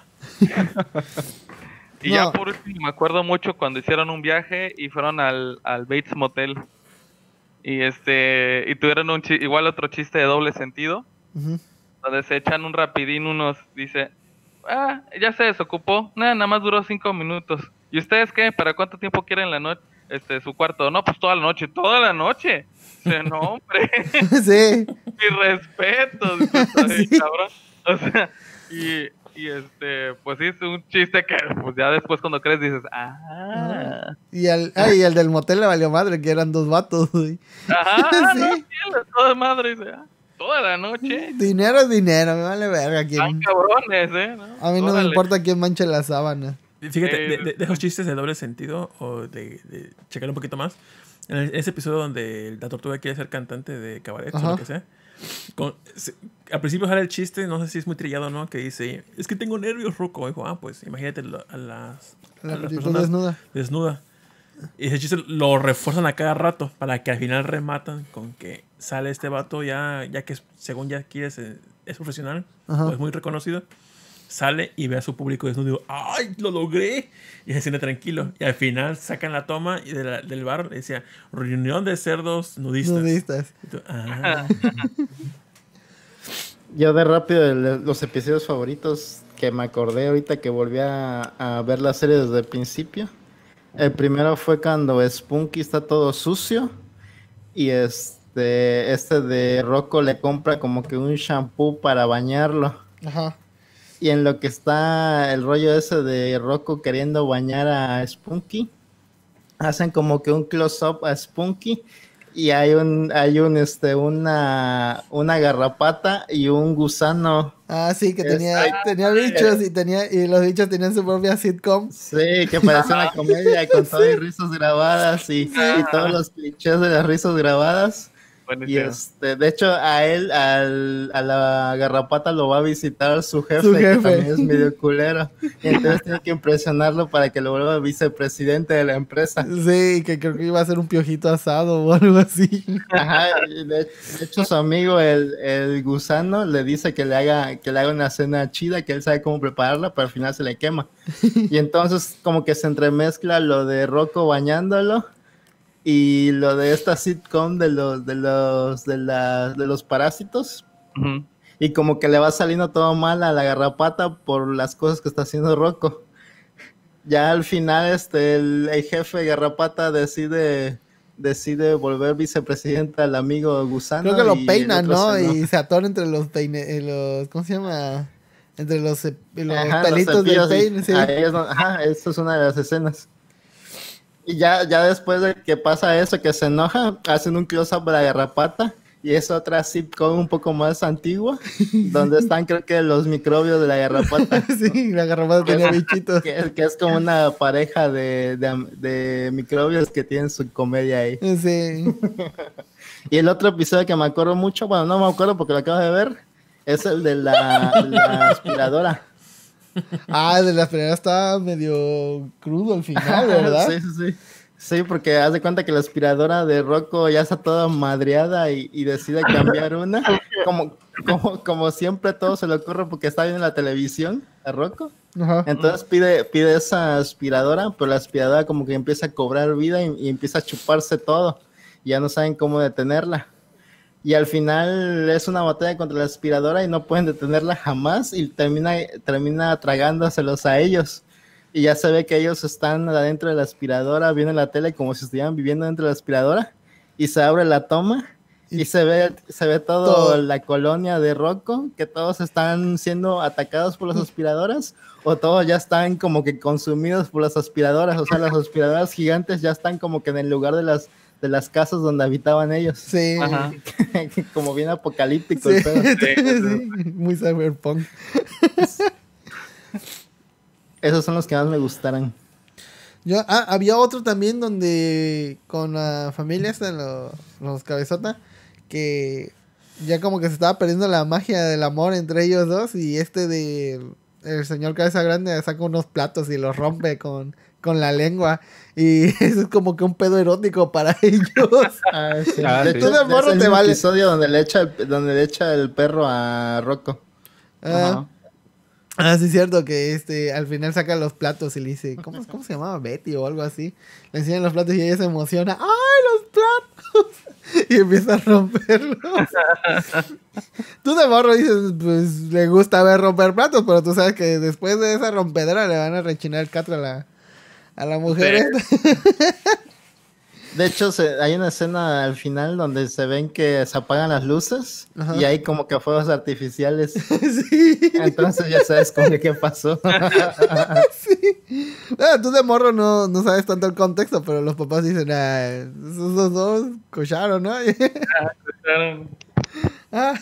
Y No. ya por último, me acuerdo mucho cuando hicieron un viaje y fueron al, al Bates Motel. Y este y tuvieron un chi- igual otro chiste de doble sentido, Ujú. donde se echan un rapidín unos, dice, ah, ya se desocupó, nada, nada más duró cinco minutos. ¿Y ustedes qué? ¿Para cuánto tiempo quieren la noche, este, su cuarto? No, pues toda la noche, toda la noche. Dice, no, hombre, Sí. mi respeto, dice, "Ay, Sí. cabrón". O sea, y, y este, pues sí, es un chiste que pues ya después cuando crees dices, ah, Y el, ay, y el del motel le valió madre, que eran dos vatos, güey. ajá, Sí. no, sí, la- toda madre, dice, ah, toda la noche, Dinero es dinero, me vale verga están quién. cabrones, eh, ¿no? A mí no me Órale. importa quién manche la sábana. Fíjate, Eh, de, de- de esos chistes de doble sentido, o de, de checar un poquito más, en el- ese episodio donde la tortuga quiere ser cantante de cabaret, o Ajá. lo que sea, con- se- al principio sale el chiste, no sé si es muy trillado o no, que dice, es que tengo nervios, Rocco. Dijo, ah, pues imagínate lo- a las, a La las actitud personas desnuda. desnuda. Y ese chiste lo refuerzan a cada rato para que al final rematan con que sale este vato ya, ya que es- según ya quiere ser- es profesional, Ajá. o es muy reconocido, sale y ve a su público desnudo y digo, ¡ay, lo logré! Y se siente tranquilo. Y al final sacan la toma y de la- del bar y decía, reunión de cerdos nudistas. Nudistas. Y tú, ah. Yo de rápido, el- los episodios favoritos que me acordé ahorita que volví a, a ver la serie desde el principio. El primero fue cuando Spunky está todo sucio y este, este de Rocco le compra como que un shampoo para bañarlo. Ajá. Y en lo que está el rollo ese de Rocco queriendo bañar a Spunky, hacen como que un close-up a Spunky y hay un, hay un, este, una, una garrapata y un gusano. Ah, sí, que Es- tenía, ay, tenía bichos y tenía y los bichos tenían su propia sitcom. Sí, que parece una comedia con todas las risas grabadas y, y todos los clichés de las risas grabadas. Y este, de hecho, a él, al, a la garrapata lo va a visitar su jefe, Su jefe. que también es medio culero. Y entonces tiene que impresionarlo para que lo vuelva vicepresidente de la empresa. Sí, que creo que iba a ser un piojito asado o algo así. Ajá, y de, de hecho su amigo, el, el gusano, le dice que le haga, que le haga una cena chida, que él sabe cómo prepararla, pero al final se le quema. Y entonces como que se entremezcla lo de Rocco bañándolo y lo de esta sitcom de los de los de la, de los parásitos. Ujú. Y como que le va saliendo todo mal a la garrapata por las cosas que está haciendo Rocco. Ya al final este el, el jefe garrapata decide decide volver vicepresidente al amigo gusano. Creo que lo y el peinan, otro ¿no? se enoja. Y se atora entre los peine, eh, los, ¿cómo se llama? Entre los, cep- los Ajá, los pelitos del cepillos, y peine, sí. ahí es donde- ajá, esa es una de las escenas. Y ya, ya después de que pasa eso, que se enoja, hacen un close-up de la garrapata. Y es otra sitcom un poco más antigua, donde están creo que los microbios de la garrapata. Sí, la garrapata tenía bichitos. Que, es- que es como una pareja de, de, de microbios que tienen su comedia ahí. Sí. Y el otro episodio que me acuerdo mucho, bueno, no me acuerdo porque lo acabo de ver, es el de la, la aspiradora. Ah, de las primeras estaba medio crudo al final, ¿verdad? Sí, sí, sí. Sí, porque haz de cuenta que la aspiradora de Rocco ya está toda madreada y, y decide cambiar una. Como, como, como siempre todo se le ocurre porque está viendo la televisión a Rocco. Ajá. Entonces pide, pide esa aspiradora, pero la aspiradora como que empieza a cobrar vida y, y empieza a chuparse todo. Y ya no saben cómo detenerla. Y al final es una batalla contra la aspiradora y no pueden detenerla jamás y termina, termina tragándoselos a ellos. Y ya se ve que ellos están adentro de la aspiradora, viendo la tele como si estuvieran viviendo dentro de la aspiradora. Y se abre la toma y, y se ve se ve todo, todo la colonia de Rocco, que todos están siendo atacados por las aspiradoras o todos ya están como que consumidos por las aspiradoras. O sea, las aspiradoras gigantes ya están como que en el lugar de las de las casas donde habitaban ellos. Sí. Ajá. Como bien apocalíptico Sí, el pedo. sí, muy cyberpunk. Esos son los que más me gustaron. Yo, ah, había otro también donde con la familia esta, los, los cabezota, que ya como que se estaba perdiendo la magia del amor entre ellos dos y este de el señor cabeza grande saca unos platos y los rompe con, con la lengua y eso es como que un pedo erótico para ellos. Ah, sí. Ah, de sí. hecho, Tú de morro es el te mismo vale. episodio donde le echa el, donde le echa el perro a Rocco. Ah, ah, sí es cierto que este al final saca los platos y le dice, ¿cómo, cómo se llamaba? Betty o algo así. Le enseñan los platos y ella se emociona. ¡Ay, los platos! Y empieza a romperlos. Tú de morro dices, pues le gusta ver romper platos, pero tú sabes que después de esa rompedera le van a rechinar el catre a la, a la mujer. Sí. esta. De hecho, se, hay una escena al final donde se ven que se apagan las luces. Ajá. Y hay como que fuegos artificiales. Sí. Entonces ya sabes como que qué pasó. Sí. Bueno, tú de morro no, no sabes tanto el contexto, pero los papás dicen, ah, esos dos, dos cocharon, ¿no? Claro. Ah.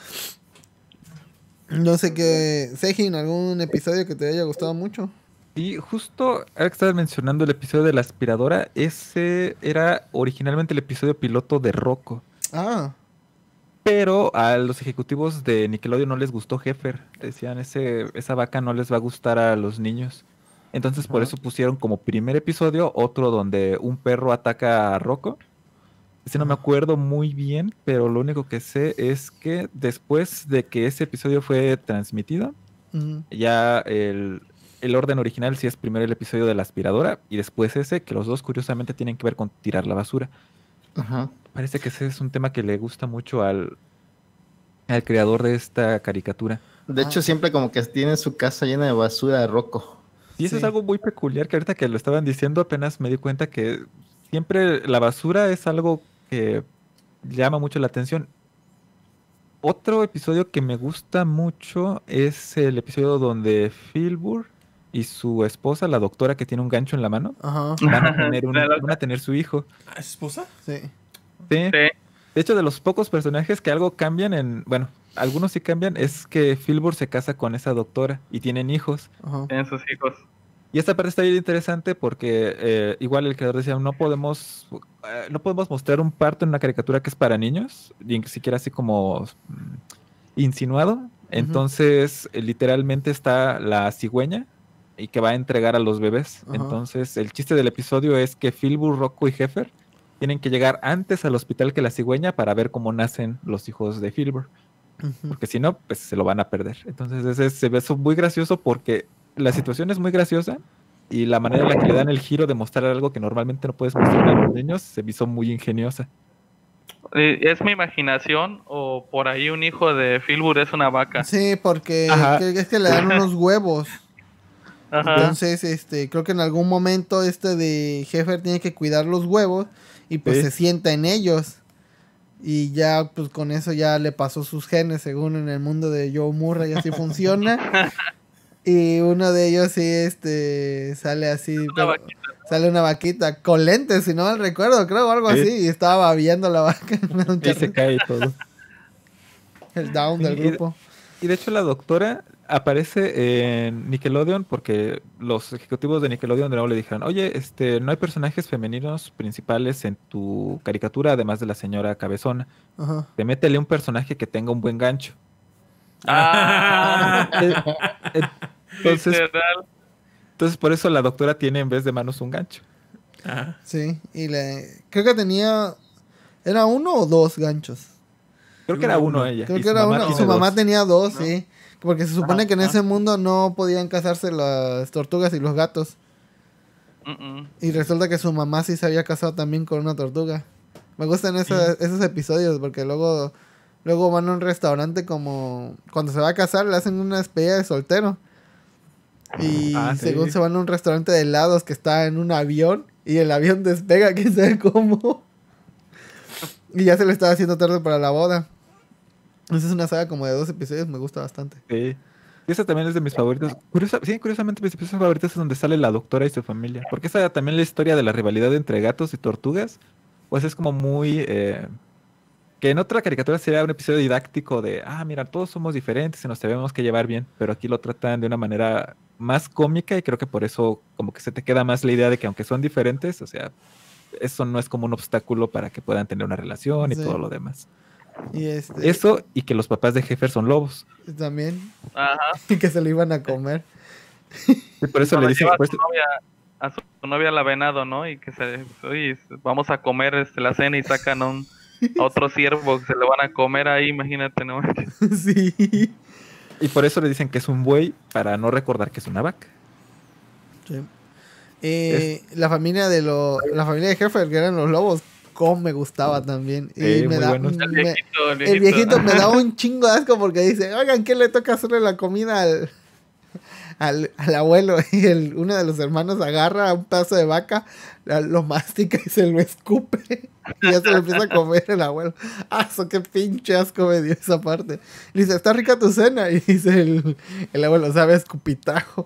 No sé qué. Sejin, ¿algún episodio que te haya gustado mucho? Y justo ahora que estabas mencionando el episodio de la aspiradora, ese era originalmente el episodio piloto de Rocco. Ah, Pero a los ejecutivos de Nickelodeon no les gustó Heifer. Decían, ese, esa vaca no les va a gustar a los niños. Entonces por Ajá. eso pusieron como primer episodio otro donde un perro ataca a Rocco. Ese no me acuerdo muy bien, pero lo único que sé es que después de que ese episodio fue transmitido, ujú. ya el, el orden original sí es primero el episodio de la aspiradora y después ese, que los dos curiosamente tienen que ver con tirar la basura. Ajá. Parece que ese es un tema que le gusta mucho al, al creador de esta caricatura. De Ah. hecho, siempre como que tiene su casa llena de basura de Rocco. Y eso Sí. es algo muy peculiar que ahorita que lo estaban diciendo apenas me di cuenta que siempre la basura es algo que llama mucho la atención. Otro episodio que me gusta mucho es el episodio donde Filbur y su esposa, la doctora que tiene un gancho en la mano, Ajá, van a tener, un, La loca. van a tener su hijo. ¿Ah, ¿es esposa? sí. Sí. Sí. De hecho, de los pocos personajes que algo cambian en... Bueno, algunos sí cambian, es que Filbur se casa con esa doctora y tienen hijos. Ajá. Tienen sus hijos. Y esta parte está bien interesante porque eh, igual el creador decía, no podemos, eh, no podemos mostrar un parto en una caricatura que es para niños, ni siquiera así como mm, insinuado. Entonces, uh-huh. eh, literalmente está la cigüeña y que va a entregar a los bebés. Uh-huh. Entonces, el chiste del episodio es que Filbur, Rocco y Heifer tienen que llegar antes al hospital que la cigüeña para ver cómo nacen los hijos de Filbur. Uh-huh. Porque si no, pues se lo van a perder. Entonces, ese se ve muy gracioso porque la situación es muy graciosa y la manera en la que le dan el giro de mostrar algo que normalmente no puedes mostrar a los niños se me hizo muy ingeniosa. ¿Es mi imaginación o por ahí un hijo de Filbur es una vaca? Sí, porque que, es que le dan unos huevos. Ajá. Entonces, este, creo que en algún momento este de Heifer tiene que cuidar los huevos y pues sí. se sienta en ellos. Y ya, pues con eso ya le pasó sus genes, según en el mundo de Joe Murray, así funciona. Y uno de ellos sí, este, sale así, una pero, sale una vaquita con lentes, si no mal recuerdo, creo, algo ¿sí? así, y estaba viendo la vaca. Y se cae y todo. El down sí, del grupo. Y, y de hecho la doctora aparece en Nickelodeon porque los ejecutivos de Nickelodeon de nuevo le dijeron, oye, este, no hay personajes femeninos principales en tu caricatura, además de la señora Cabezona. Ajá. Te métele un personaje que tenga un buen gancho. Ah. entonces, entonces por eso la doctora tiene en vez de manos un gancho. Ah. Sí, y le creo que tenía ¿era uno o dos ganchos? Creo que era uno ella. Creo que era uno y su mamá tenía dos, ¿no? Sí, porque se supone ah, que en ah. ese mundo no podían casarse las tortugas y los gatos. Uh-uh. Y resulta que su mamá sí se había casado también con una tortuga. Me gustan esos, sí. esos episodios porque luego Luego van a un restaurante como... Cuando se va a casar le hacen una despedida de soltero. Y ah, según sí. se van a un restaurante de helados que está en un avión. Y el avión despega, quién sabe cómo. Y ya se le estaba haciendo tarde para la boda. Esa es una saga como de dos episodios, me gusta bastante. Sí. Y esa también es de mis favoritos. Curiosa, sí, curiosamente mis episodios favoritos es donde sale la doctora y su familia. Porque esa también la historia de la rivalidad entre gatos y tortugas. Pues es como muy... Eh, que en otra caricatura sería un episodio didáctico de, ah, mira, todos somos diferentes y nos tenemos que llevar bien, pero aquí lo tratan de una manera más cómica y creo que por eso como que se te queda más la idea de que aunque son diferentes, o sea, eso no es como un obstáculo para que puedan tener una relación y sí. todo lo demás. Y este... Eso y que los papás de Heifer son lobos. También. Ajá. Y que se lo iban a comer. Y por eso le dicen... A su, novia, a su novia la venado, ¿no? Y que se... Oye, vamos a comer este, la cena y sacan un... A otro ciervo que se lo van a comer ahí, imagínate, ¿no? Sí. Y por eso le dicen que es un buey, para no recordar que es una vaca. Sí. Eh, es... La familia de los, la familia de Heifer, que eran los lobos, como me gustaba también. Y eh, me da, bueno. me, el, viejito, el, viejito. el viejito me da un chingo de asco porque dice, oigan, ¿qué le toca hacerle la comida al, al, al abuelo? Y el, uno de los hermanos agarra un pedazo de vaca, lo mastica y se lo escupe. Y ya se lo empieza a comer el abuelo. ¡Ah, eso qué pinche asco me dio esa parte! Y dice, ¿está rica tu cena? Y dice el, el abuelo, sabe a escupitajo.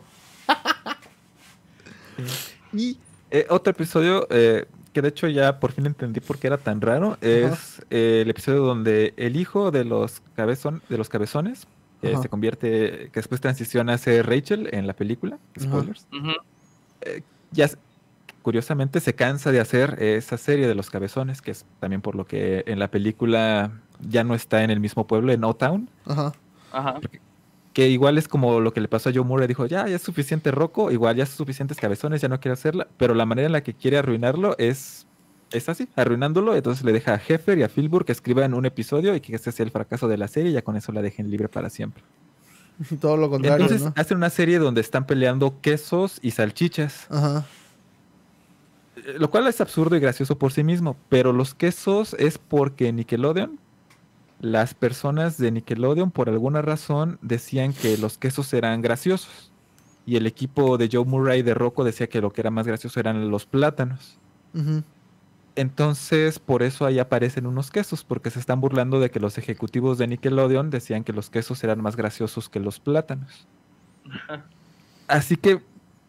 Y eh, otro episodio eh, que de hecho ya por fin entendí por qué era tan raro, es eh, el episodio donde el hijo de los, cabezon, de los cabezones eh, se convierte, que después transiciona a ser Rachel en la película. Spoilers. Uh-huh. eh, ya curiosamente se cansa de hacer esa serie de los cabezones, que es también por lo que en la película ya no está en el mismo pueblo, en O-Town. Ajá. Ajá. Que igual es como lo que le pasó a Joe Murray, dijo, ya, ya es suficiente Rocco, igual ya es suficientes cabezones, ya no quiere hacerla, pero la manera en la que quiere arruinarlo es, es así, arruinándolo, entonces le deja a Heifer y a Filbur que escriban un episodio y que ese sea el fracaso de la serie y ya con eso la dejen libre para siempre. Todo lo contrario, entonces, ¿no? hacen una serie donde están peleando quesos y salchichas. Ajá. Lo cual es absurdo y gracioso por sí mismo, pero los quesos es porque Nickelodeon, las personas de Nickelodeon por alguna razón decían que los quesos eran graciosos y el equipo de Joe Murray de Rocco decía que lo que era más gracioso eran los plátanos. Uh-huh. Entonces por eso ahí aparecen unos quesos, porque se están burlando de que los ejecutivos de Nickelodeon decían que los quesos eran más graciosos que los plátanos. Así que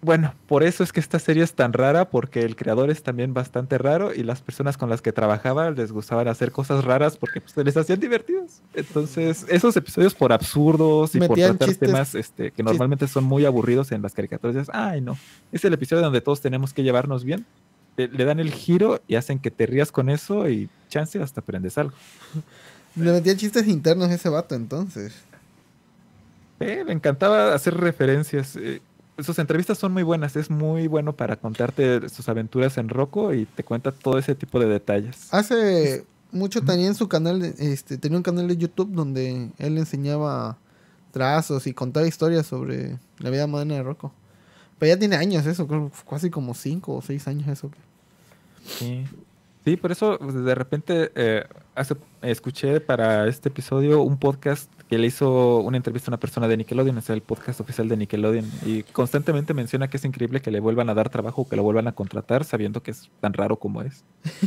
bueno, por eso es que esta serie es tan rara, porque el creador es también bastante raro y las personas con las que trabajaba les gustaban hacer cosas raras porque pues, se les hacían divertidos. Entonces, esos episodios por absurdos y Metían por tratar chistes, temas este, que normalmente son muy aburridos en las caricaturas, dices, ay no, es el episodio donde todos tenemos que llevarnos bien. Le, le dan el giro y hacen que te rías con eso y chance hasta aprendes algo. Le metían chistes internos ese vato, entonces. Eh, me encantaba hacer referencias. Eh, sus entrevistas son muy buenas. Es muy bueno para contarte sus aventuras en Rocco y te cuenta todo ese tipo de detalles. Hace mucho tenía en su canal, de- este, tenía un canal de YouTube donde él enseñaba trazos y contaba historias sobre la vida moderna de Rocco. Pero ya tiene años eso, creo, casi como cinco o seis años eso. Sí, sí, por eso pues, de repente eh, hace- escuché para este episodio un podcast que le hizo una entrevista a una persona de Nickelodeon, es el podcast oficial de Nickelodeon, y constantemente menciona que es increíble que le vuelvan a dar trabajo o que lo vuelvan a contratar sabiendo que es tan raro como es.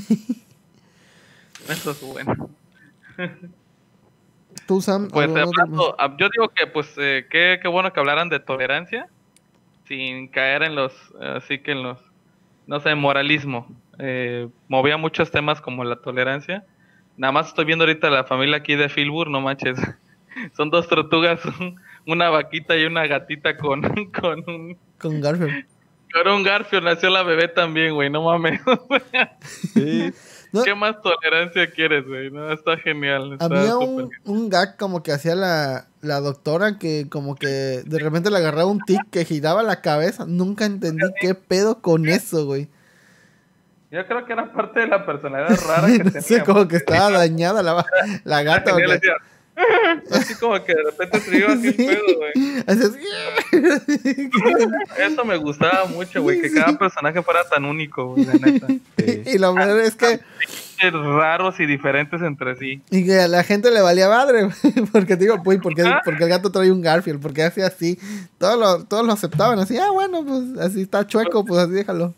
Eso es bueno. ¿Tú, Sam? Pues ¿algún otro? hablando, ah, yo digo que pues eh, qué, qué bueno que hablaran de tolerancia sin caer en los, así que en los, no sé, moralismo. Eh, movía muchos temas como la tolerancia. Nada más estoy viendo ahorita la familia aquí de Filbur, no manches. Son dos tortugas, un- una vaquita y una gatita con, con un, Con Garfield. con un Garfield. Nació la bebé también, güey, no mames. Sí, No, ¿Qué más tolerancia quieres, güey? No, está genial. Está había súper un, bien. un gag como que hacía la, la doctora que como que de repente le agarraba un tic que giraba la cabeza. Nunca entendí qué pedo con eso, güey. Yo creo que era parte de la personalidad rara que No tenía. sé, como que estaba dañada la, la gata. Genial, porque- decía, así como que de repente se iba así el Sí. pedo, güey. Así así. Eso me gustaba mucho, güey, que cada personaje fuera tan único, güey, la neta. sí. Y lo peor es que, Ser raros y diferentes entre sí. y que a la gente le valía madre, güey, porque te digo, pues, porque, Ajá. porque el gato trae un Garfield, porque hacía así, todos lo, todos lo aceptaban, así, ah, bueno, pues así está chueco, pues así déjalo.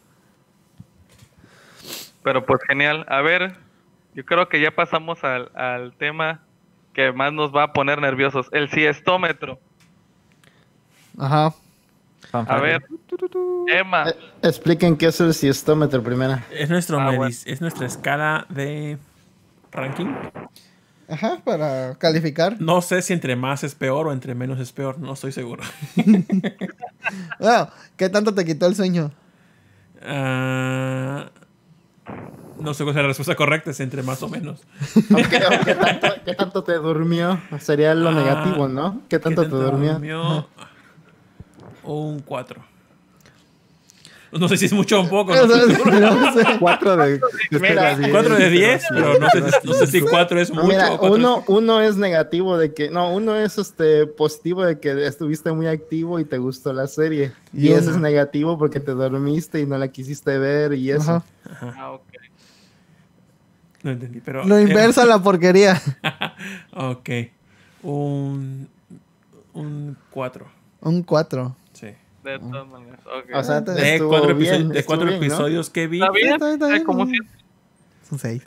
Pero pues genial. A ver, yo creo que ya pasamos al, al tema que más nos va a poner nerviosos, el siestómetro. Ajá. A ver, Emma, Eh, expliquen qué es el siestómetro primero. Es, nuestro Ah, medis- bueno. es nuestra escala de ranking. Ajá, para calificar. No sé si entre más es peor o entre menos es peor. No estoy seguro. Bueno, ¿qué tanto te quitó el sueño? Ah, no sé cuál es la respuesta correcta. Es entre más o menos. ¿O qué, o qué tanto, qué tanto te durmió? Sería lo Ah, negativo, ¿no? ¿Qué tanto te durmió? Un cuatro. No sé si es mucho o un poco. No Eso estoy es- seguro. no sé. Cuatro de, Mira, cuatro de diez, pero no sé, si- no sé si cuatro es No, mucho mira, o cuatro uno, es... uno es negativo de que, no, uno es este positivo de que estuviste muy activo y te gustó la serie. Y, Y ese uno- es negativo porque te dormiste y no la quisiste ver y eso. Ajá. ah, ok. No entendí, pero... Lo eh, inverso a la porquería. ok. Un... Un cuatro. Un cuatro. Sí. De todas maneras, ok. O sea, De estuvo cuatro, bien, episodios, de estuvo cuatro bien, ¿no? episodios que vi... Está bien, Está bien, está eh, bien. como si Son seis.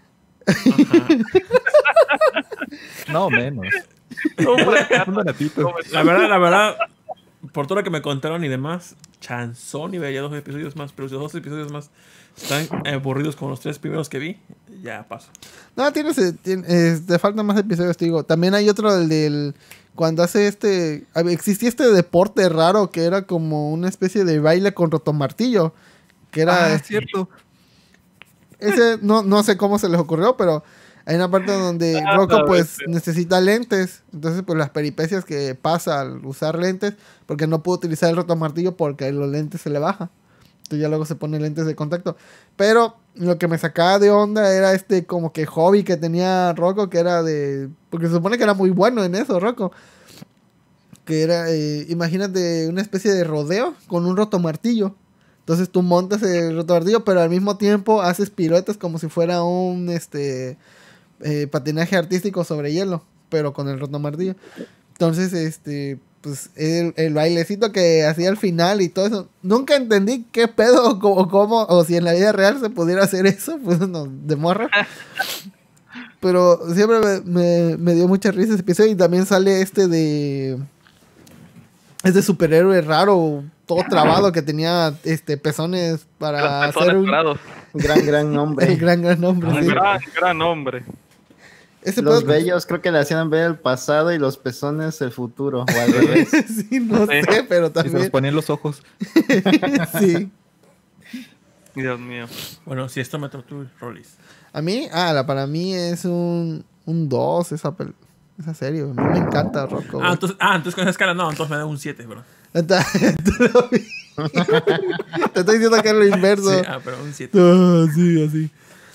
no menos. un fracaso. Un donatito. La verdad, la verdad, por todo lo que me contaron y demás, chanzón y veía dos episodios más, pero si los dos episodios más están aburridos como los tres primeros que vi, ya paso. No, tienes, eh, tien- eh, te faltan más episodios, te digo. También hay otro del, del cuando hace este, a ver, existía este deporte raro que era como una especie de baile con rotomartillo, que era, Ah, es cierto. ese, no, no sé cómo se les ocurrió, pero hay una parte donde Ah, Rocco no, pues este. necesita lentes, entonces pues las peripecias que pasa al usar lentes, porque no pudo utilizar el rotomartillo porque los lentes se le baja. Entonces ya luego se pone lentes de contacto. Pero lo que me sacaba de onda era este como que hobby que tenía Rocco, que era de... Porque se supone que era muy bueno en eso, Rocco. Que era, eh, imagínate, una especie de rodeo con un rotomartillo. Entonces tú montas el rotomartillo, pero al mismo tiempo haces piruetas como si fuera un este eh, patinaje artístico sobre hielo, pero con el rotomartillo. Entonces, este, pues el, el bailecito que hacía al final y todo eso, nunca entendí qué pedo o cómo, cómo, o si en la vida real se pudiera hacer eso, pues no, de morra. Pero siempre me, me, me dio mucha risa ese episodio y también sale este de... Es de superhéroe raro, todo trabado, que tenía este pezones para hacer un Parados. Gran, gran nombre. el gran, gran nombre. Un sí. gran, gran hombre. Ese Los pedo- bellos creo que le hacían ver el pasado y los pezones el futuro, o al revés. sí, no Sí. sé, pero Y se los también. ponían los ojos. sí. Dios mío. Bueno, si esto me tú, Rolis. A mí, ah, la, para mí es un un dos esa, pel- esa serie. A mí me encanta Rocco. Ah, entonces, ah, entonces con esa escala no, entonces me da un siete, bro. Neta, te lo vi. Te estoy diciendo que es lo inverso. Sí, ah, pero un siete. Ah, sí, así.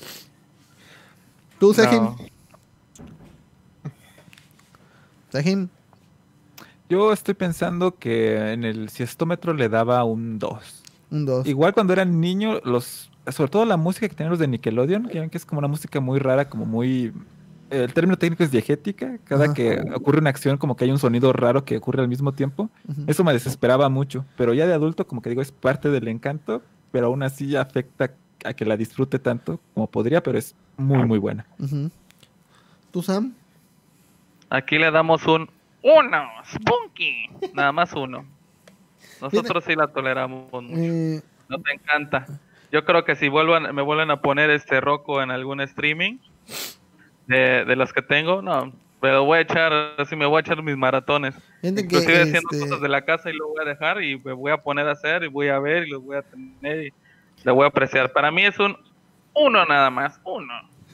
¿Tú, Sejin? No. Sejin. Yo estoy pensando que en el siestómetro le daba un dos. Un dos. Igual cuando era niño, los, sobre todo la música que tenían los de Nickelodeon, que ven que es como una música muy rara, como muy... El término técnico es diegética. Cada Ajá. que ocurre una acción, como que hay un sonido raro que ocurre al mismo tiempo. Ujú. Eso me desesperaba mucho. Pero ya de adulto, como que digo, es parte del encanto, pero aún así afecta a que la disfrute tanto como podría, pero es muy, muy buena. Ujú. ¿Tú, Sam? Aquí le damos un uno. Spunky. Nada más uno. Nosotros sí la toleramos mucho. Eh, No te encanta. Yo creo que si vuelvan, me vuelven a poner este Rocco en algún streaming de, de los que tengo, no. Pero voy a echar, así me voy a echar mis maratones. gente que, Inclusive haciendo este, cosas de la casa y lo voy a dejar y me voy a poner a hacer y voy a ver y los voy a tener y lo voy a apreciar. Para mí es un uno nada más, uno.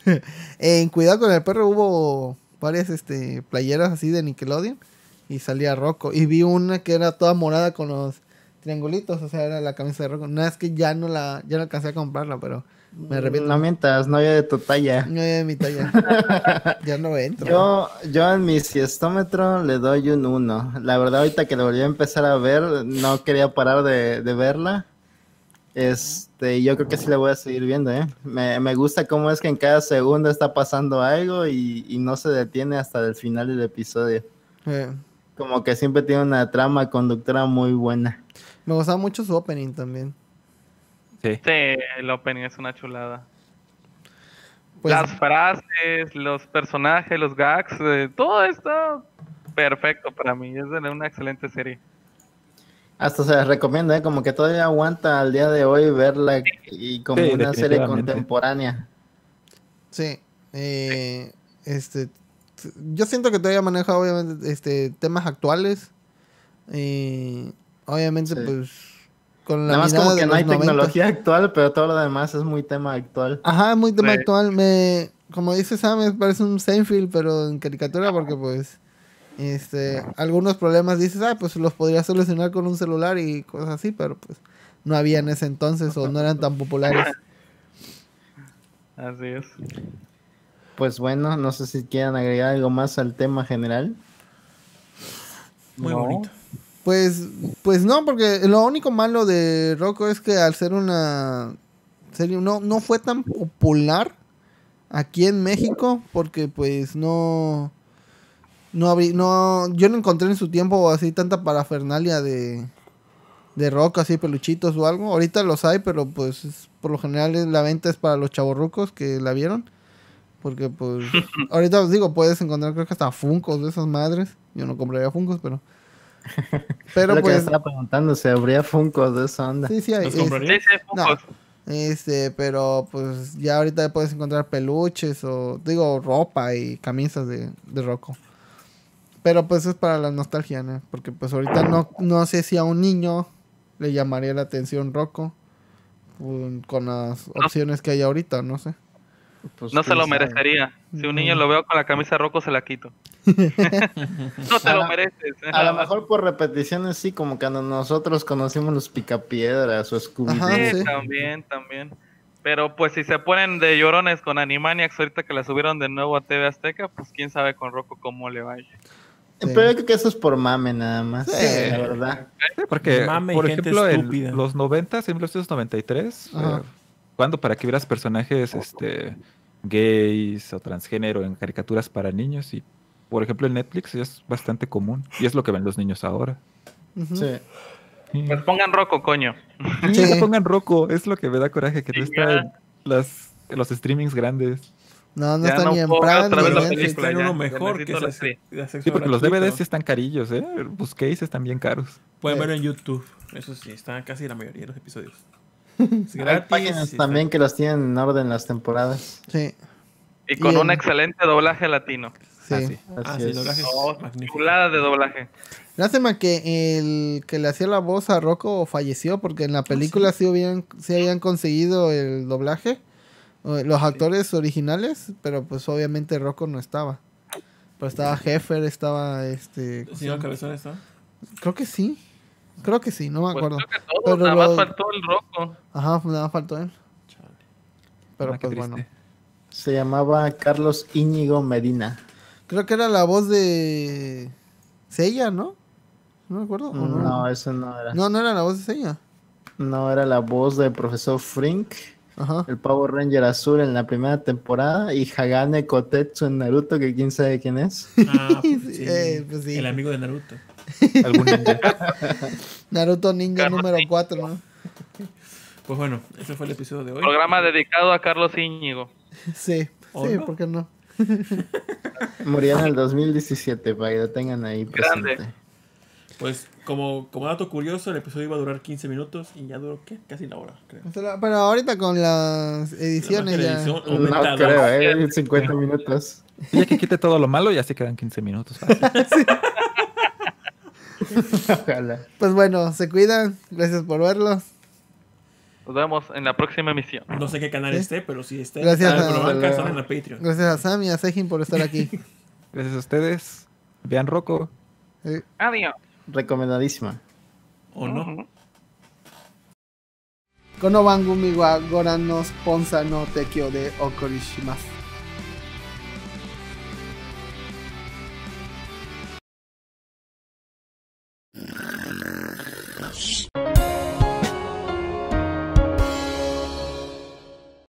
en Cuidado con el Perro hubo varias este, playeras así de Nickelodeon y salía Rocco. Y vi una que era toda morada con los triangulitos, o sea, era la camisa de Rocco. No, es que ya no la ya no alcancé a comprarla, pero me arrepiento. No mientas, no había de tu talla. No es mi talla. ya no entro. Yo, yo en mi siestómetro le doy un uno. La verdad, ahorita que lo volví a empezar a ver, no quería parar de, de verla. Este, yo creo que sí la voy a seguir viendo, ¿eh? Me, me gusta cómo es que en cada segundo está pasando algo y, y no se detiene hasta el final del episodio. Eh, Como que siempre tiene una trama conductora muy buena. me gustaba mucho su opening también. Sí. Sí, el opening es una chulada. Pues, Las frases, los personajes, los gags, eh, todo está perfecto para mí. Es de una excelente serie. Hasta se las recomiendo, ¿eh? Como que todavía aguanta al día de hoy verla y como Sí, una serie definitivamente. contemporánea. sí. Eh, este, t- yo siento que todavía maneja obviamente este temas actuales. Eh, obviamente, Sí. pues con la Nada más mirada como que de no hay los noventas. tecnología actual, pero todo lo demás es muy tema actual. Ajá, muy tema Sí. actual. Me, como dice Sam, me parece un Seinfeld, pero en caricatura, porque pues este algunos problemas dices, ah, pues los podría solucionar con un celular y cosas así, pero pues no había en ese entonces o no eran tan populares. Así es. Pues bueno, no sé si quieran agregar algo más al tema general. Muy No. bonito. Pues, pues no, porque lo único malo de Rocco es que al ser una serie no, no fue tan popular aquí en México, porque pues no, no habría, no, yo no encontré en su tiempo así tanta parafernalia de, de Rocco, así peluchitos o algo. Ahorita los hay, pero pues es- por lo general es- la venta es para los chavorrucos que la vieron. Porque pues ahorita os digo, puedes encontrar creo que hasta Funkos de esas madres. Yo no compraría Funkos, pero... Pero Lo que me pues... estaba preguntando, ¿se habría Funkos de esa onda? Sí, sí hay. ¿Los es- comprarías? Sí, sí, no, Funkos. este, pero pues ya ahorita puedes encontrar peluches o, digo, ropa y camisas de, de Rocco. Pero pues es para la nostalgia, ¿no? Porque pues ahorita no, no sé si a un niño le llamaría la atención Rocco con, con las opciones que hay ahorita, no sé. Pues, No se quién lo sabe. merecería. Si un No. niño lo veo con la camisa Rocco, se la quito. No te A lo la- mereces. A nada lo más. mejor por repeticiones sí, como cuando nosotros conocimos los Picapiedras o Scooby Ajá, Sí, sí. también, también. Pero pues si se ponen de llorones con Animaniacs ahorita que la subieron de nuevo a T V Azteca, pues quién sabe con Rocco cómo le vaya. Sí. Pero yo creo que eso es por mame nada más, Sí. la verdad. Sí, porque, Mame y por gente ejemplo, estúpida. en los noventas, en mil novecientos noventa y tres, Ajá. eh, cuando para que vieras personajes este, gays o transgénero en caricaturas para niños, y por ejemplo en Netflix es bastante común, y es lo que ven los niños ahora. Ujú. Sí. Sí. Pues pongan Rocco, coño. Sí, Sí. que pongan Rocco, es lo que me da coraje, que no Sí, está ya. en, las, en los streamings grandes. No, no Ya está no ni en puedo ver Prime otra ni vez en la Pero Netflix. está en película, uno ya, mejor ya que necesito es la serie. Sí, porque los D V Ds están carillos, ¿eh? Busquéis, están bien caros. Pueden Sí. verlo en YouTube. Eso sí, está casi la mayoría de los episodios. Es Hay gratis. páginas y también está- que las tienen en orden las temporadas. Sí, Y con Y un el- excelente doblaje latino. sí. Ah, sí. Ah, Así sí, el es. doblaje es Oh, magnífico. chulada de doblaje. Lástima que el que le hacía la voz a Rocco falleció porque en la película sí, habían, sí habían conseguido el doblaje, eh, los actores originales, pero pues obviamente Rocco no estaba. Pero estaba Heffer, estaba este... ¿El señor Cabezón está? Creo que sí, creo que sí, no me Pues acuerdo. creo que todo, Pero nada lo- más faltó el Rocco. Ajá, pues nada faltó él. Chale. Pero Ah, qué pues triste. bueno. Se llamaba Carlos Íñigo Medina. Creo que era la voz de Seiya, ¿no? No me acuerdo. ¿o no? No, eso no era. No, no era la voz de Seiya. No, era la voz del profesor Frink, Ajá. el Power Ranger azul en la primera temporada, y Hagane Kotetsu en Naruto, que quién sabe quién es. Ah, pues, sí. Eh, pues sí. El amigo de Naruto. Algún ninja. Naruto Ninja Carlos número Ninja. cuatro, ¿no? Pues bueno, ese fue el episodio de hoy. Programa dedicado a Carlos Íñigo. Sí, ¿O sí, no? ¿por qué no? Murió en el dos mil diecisiete, para que lo tengan ahí Grande. presente. Pues como, como dato curioso, el episodio iba a durar quince minutos y ya duró ¿qué? Casi la hora, creo. Pero pero ahorita con las ediciones La ya... edición No aumentada. creo, eh, cincuenta minutos. Y ya que quite todo lo malo, ya se quedan quince minutos. fácil. Ojalá. Pues bueno, se cuidan. Gracias por verlos. Nos vemos en la próxima emisión. No sé qué canal ¿Sí? esté, pero si esté, Gracias está en a- Probanca, están en la Patreon. Gracias a Sam y a Sejin por estar aquí. Gracias a ustedes. Vean Rocco. Eh, Adiós. Recomendadísima. ¿O no? Ujú. この番組はご覧のスポンサーの提供でお送りします。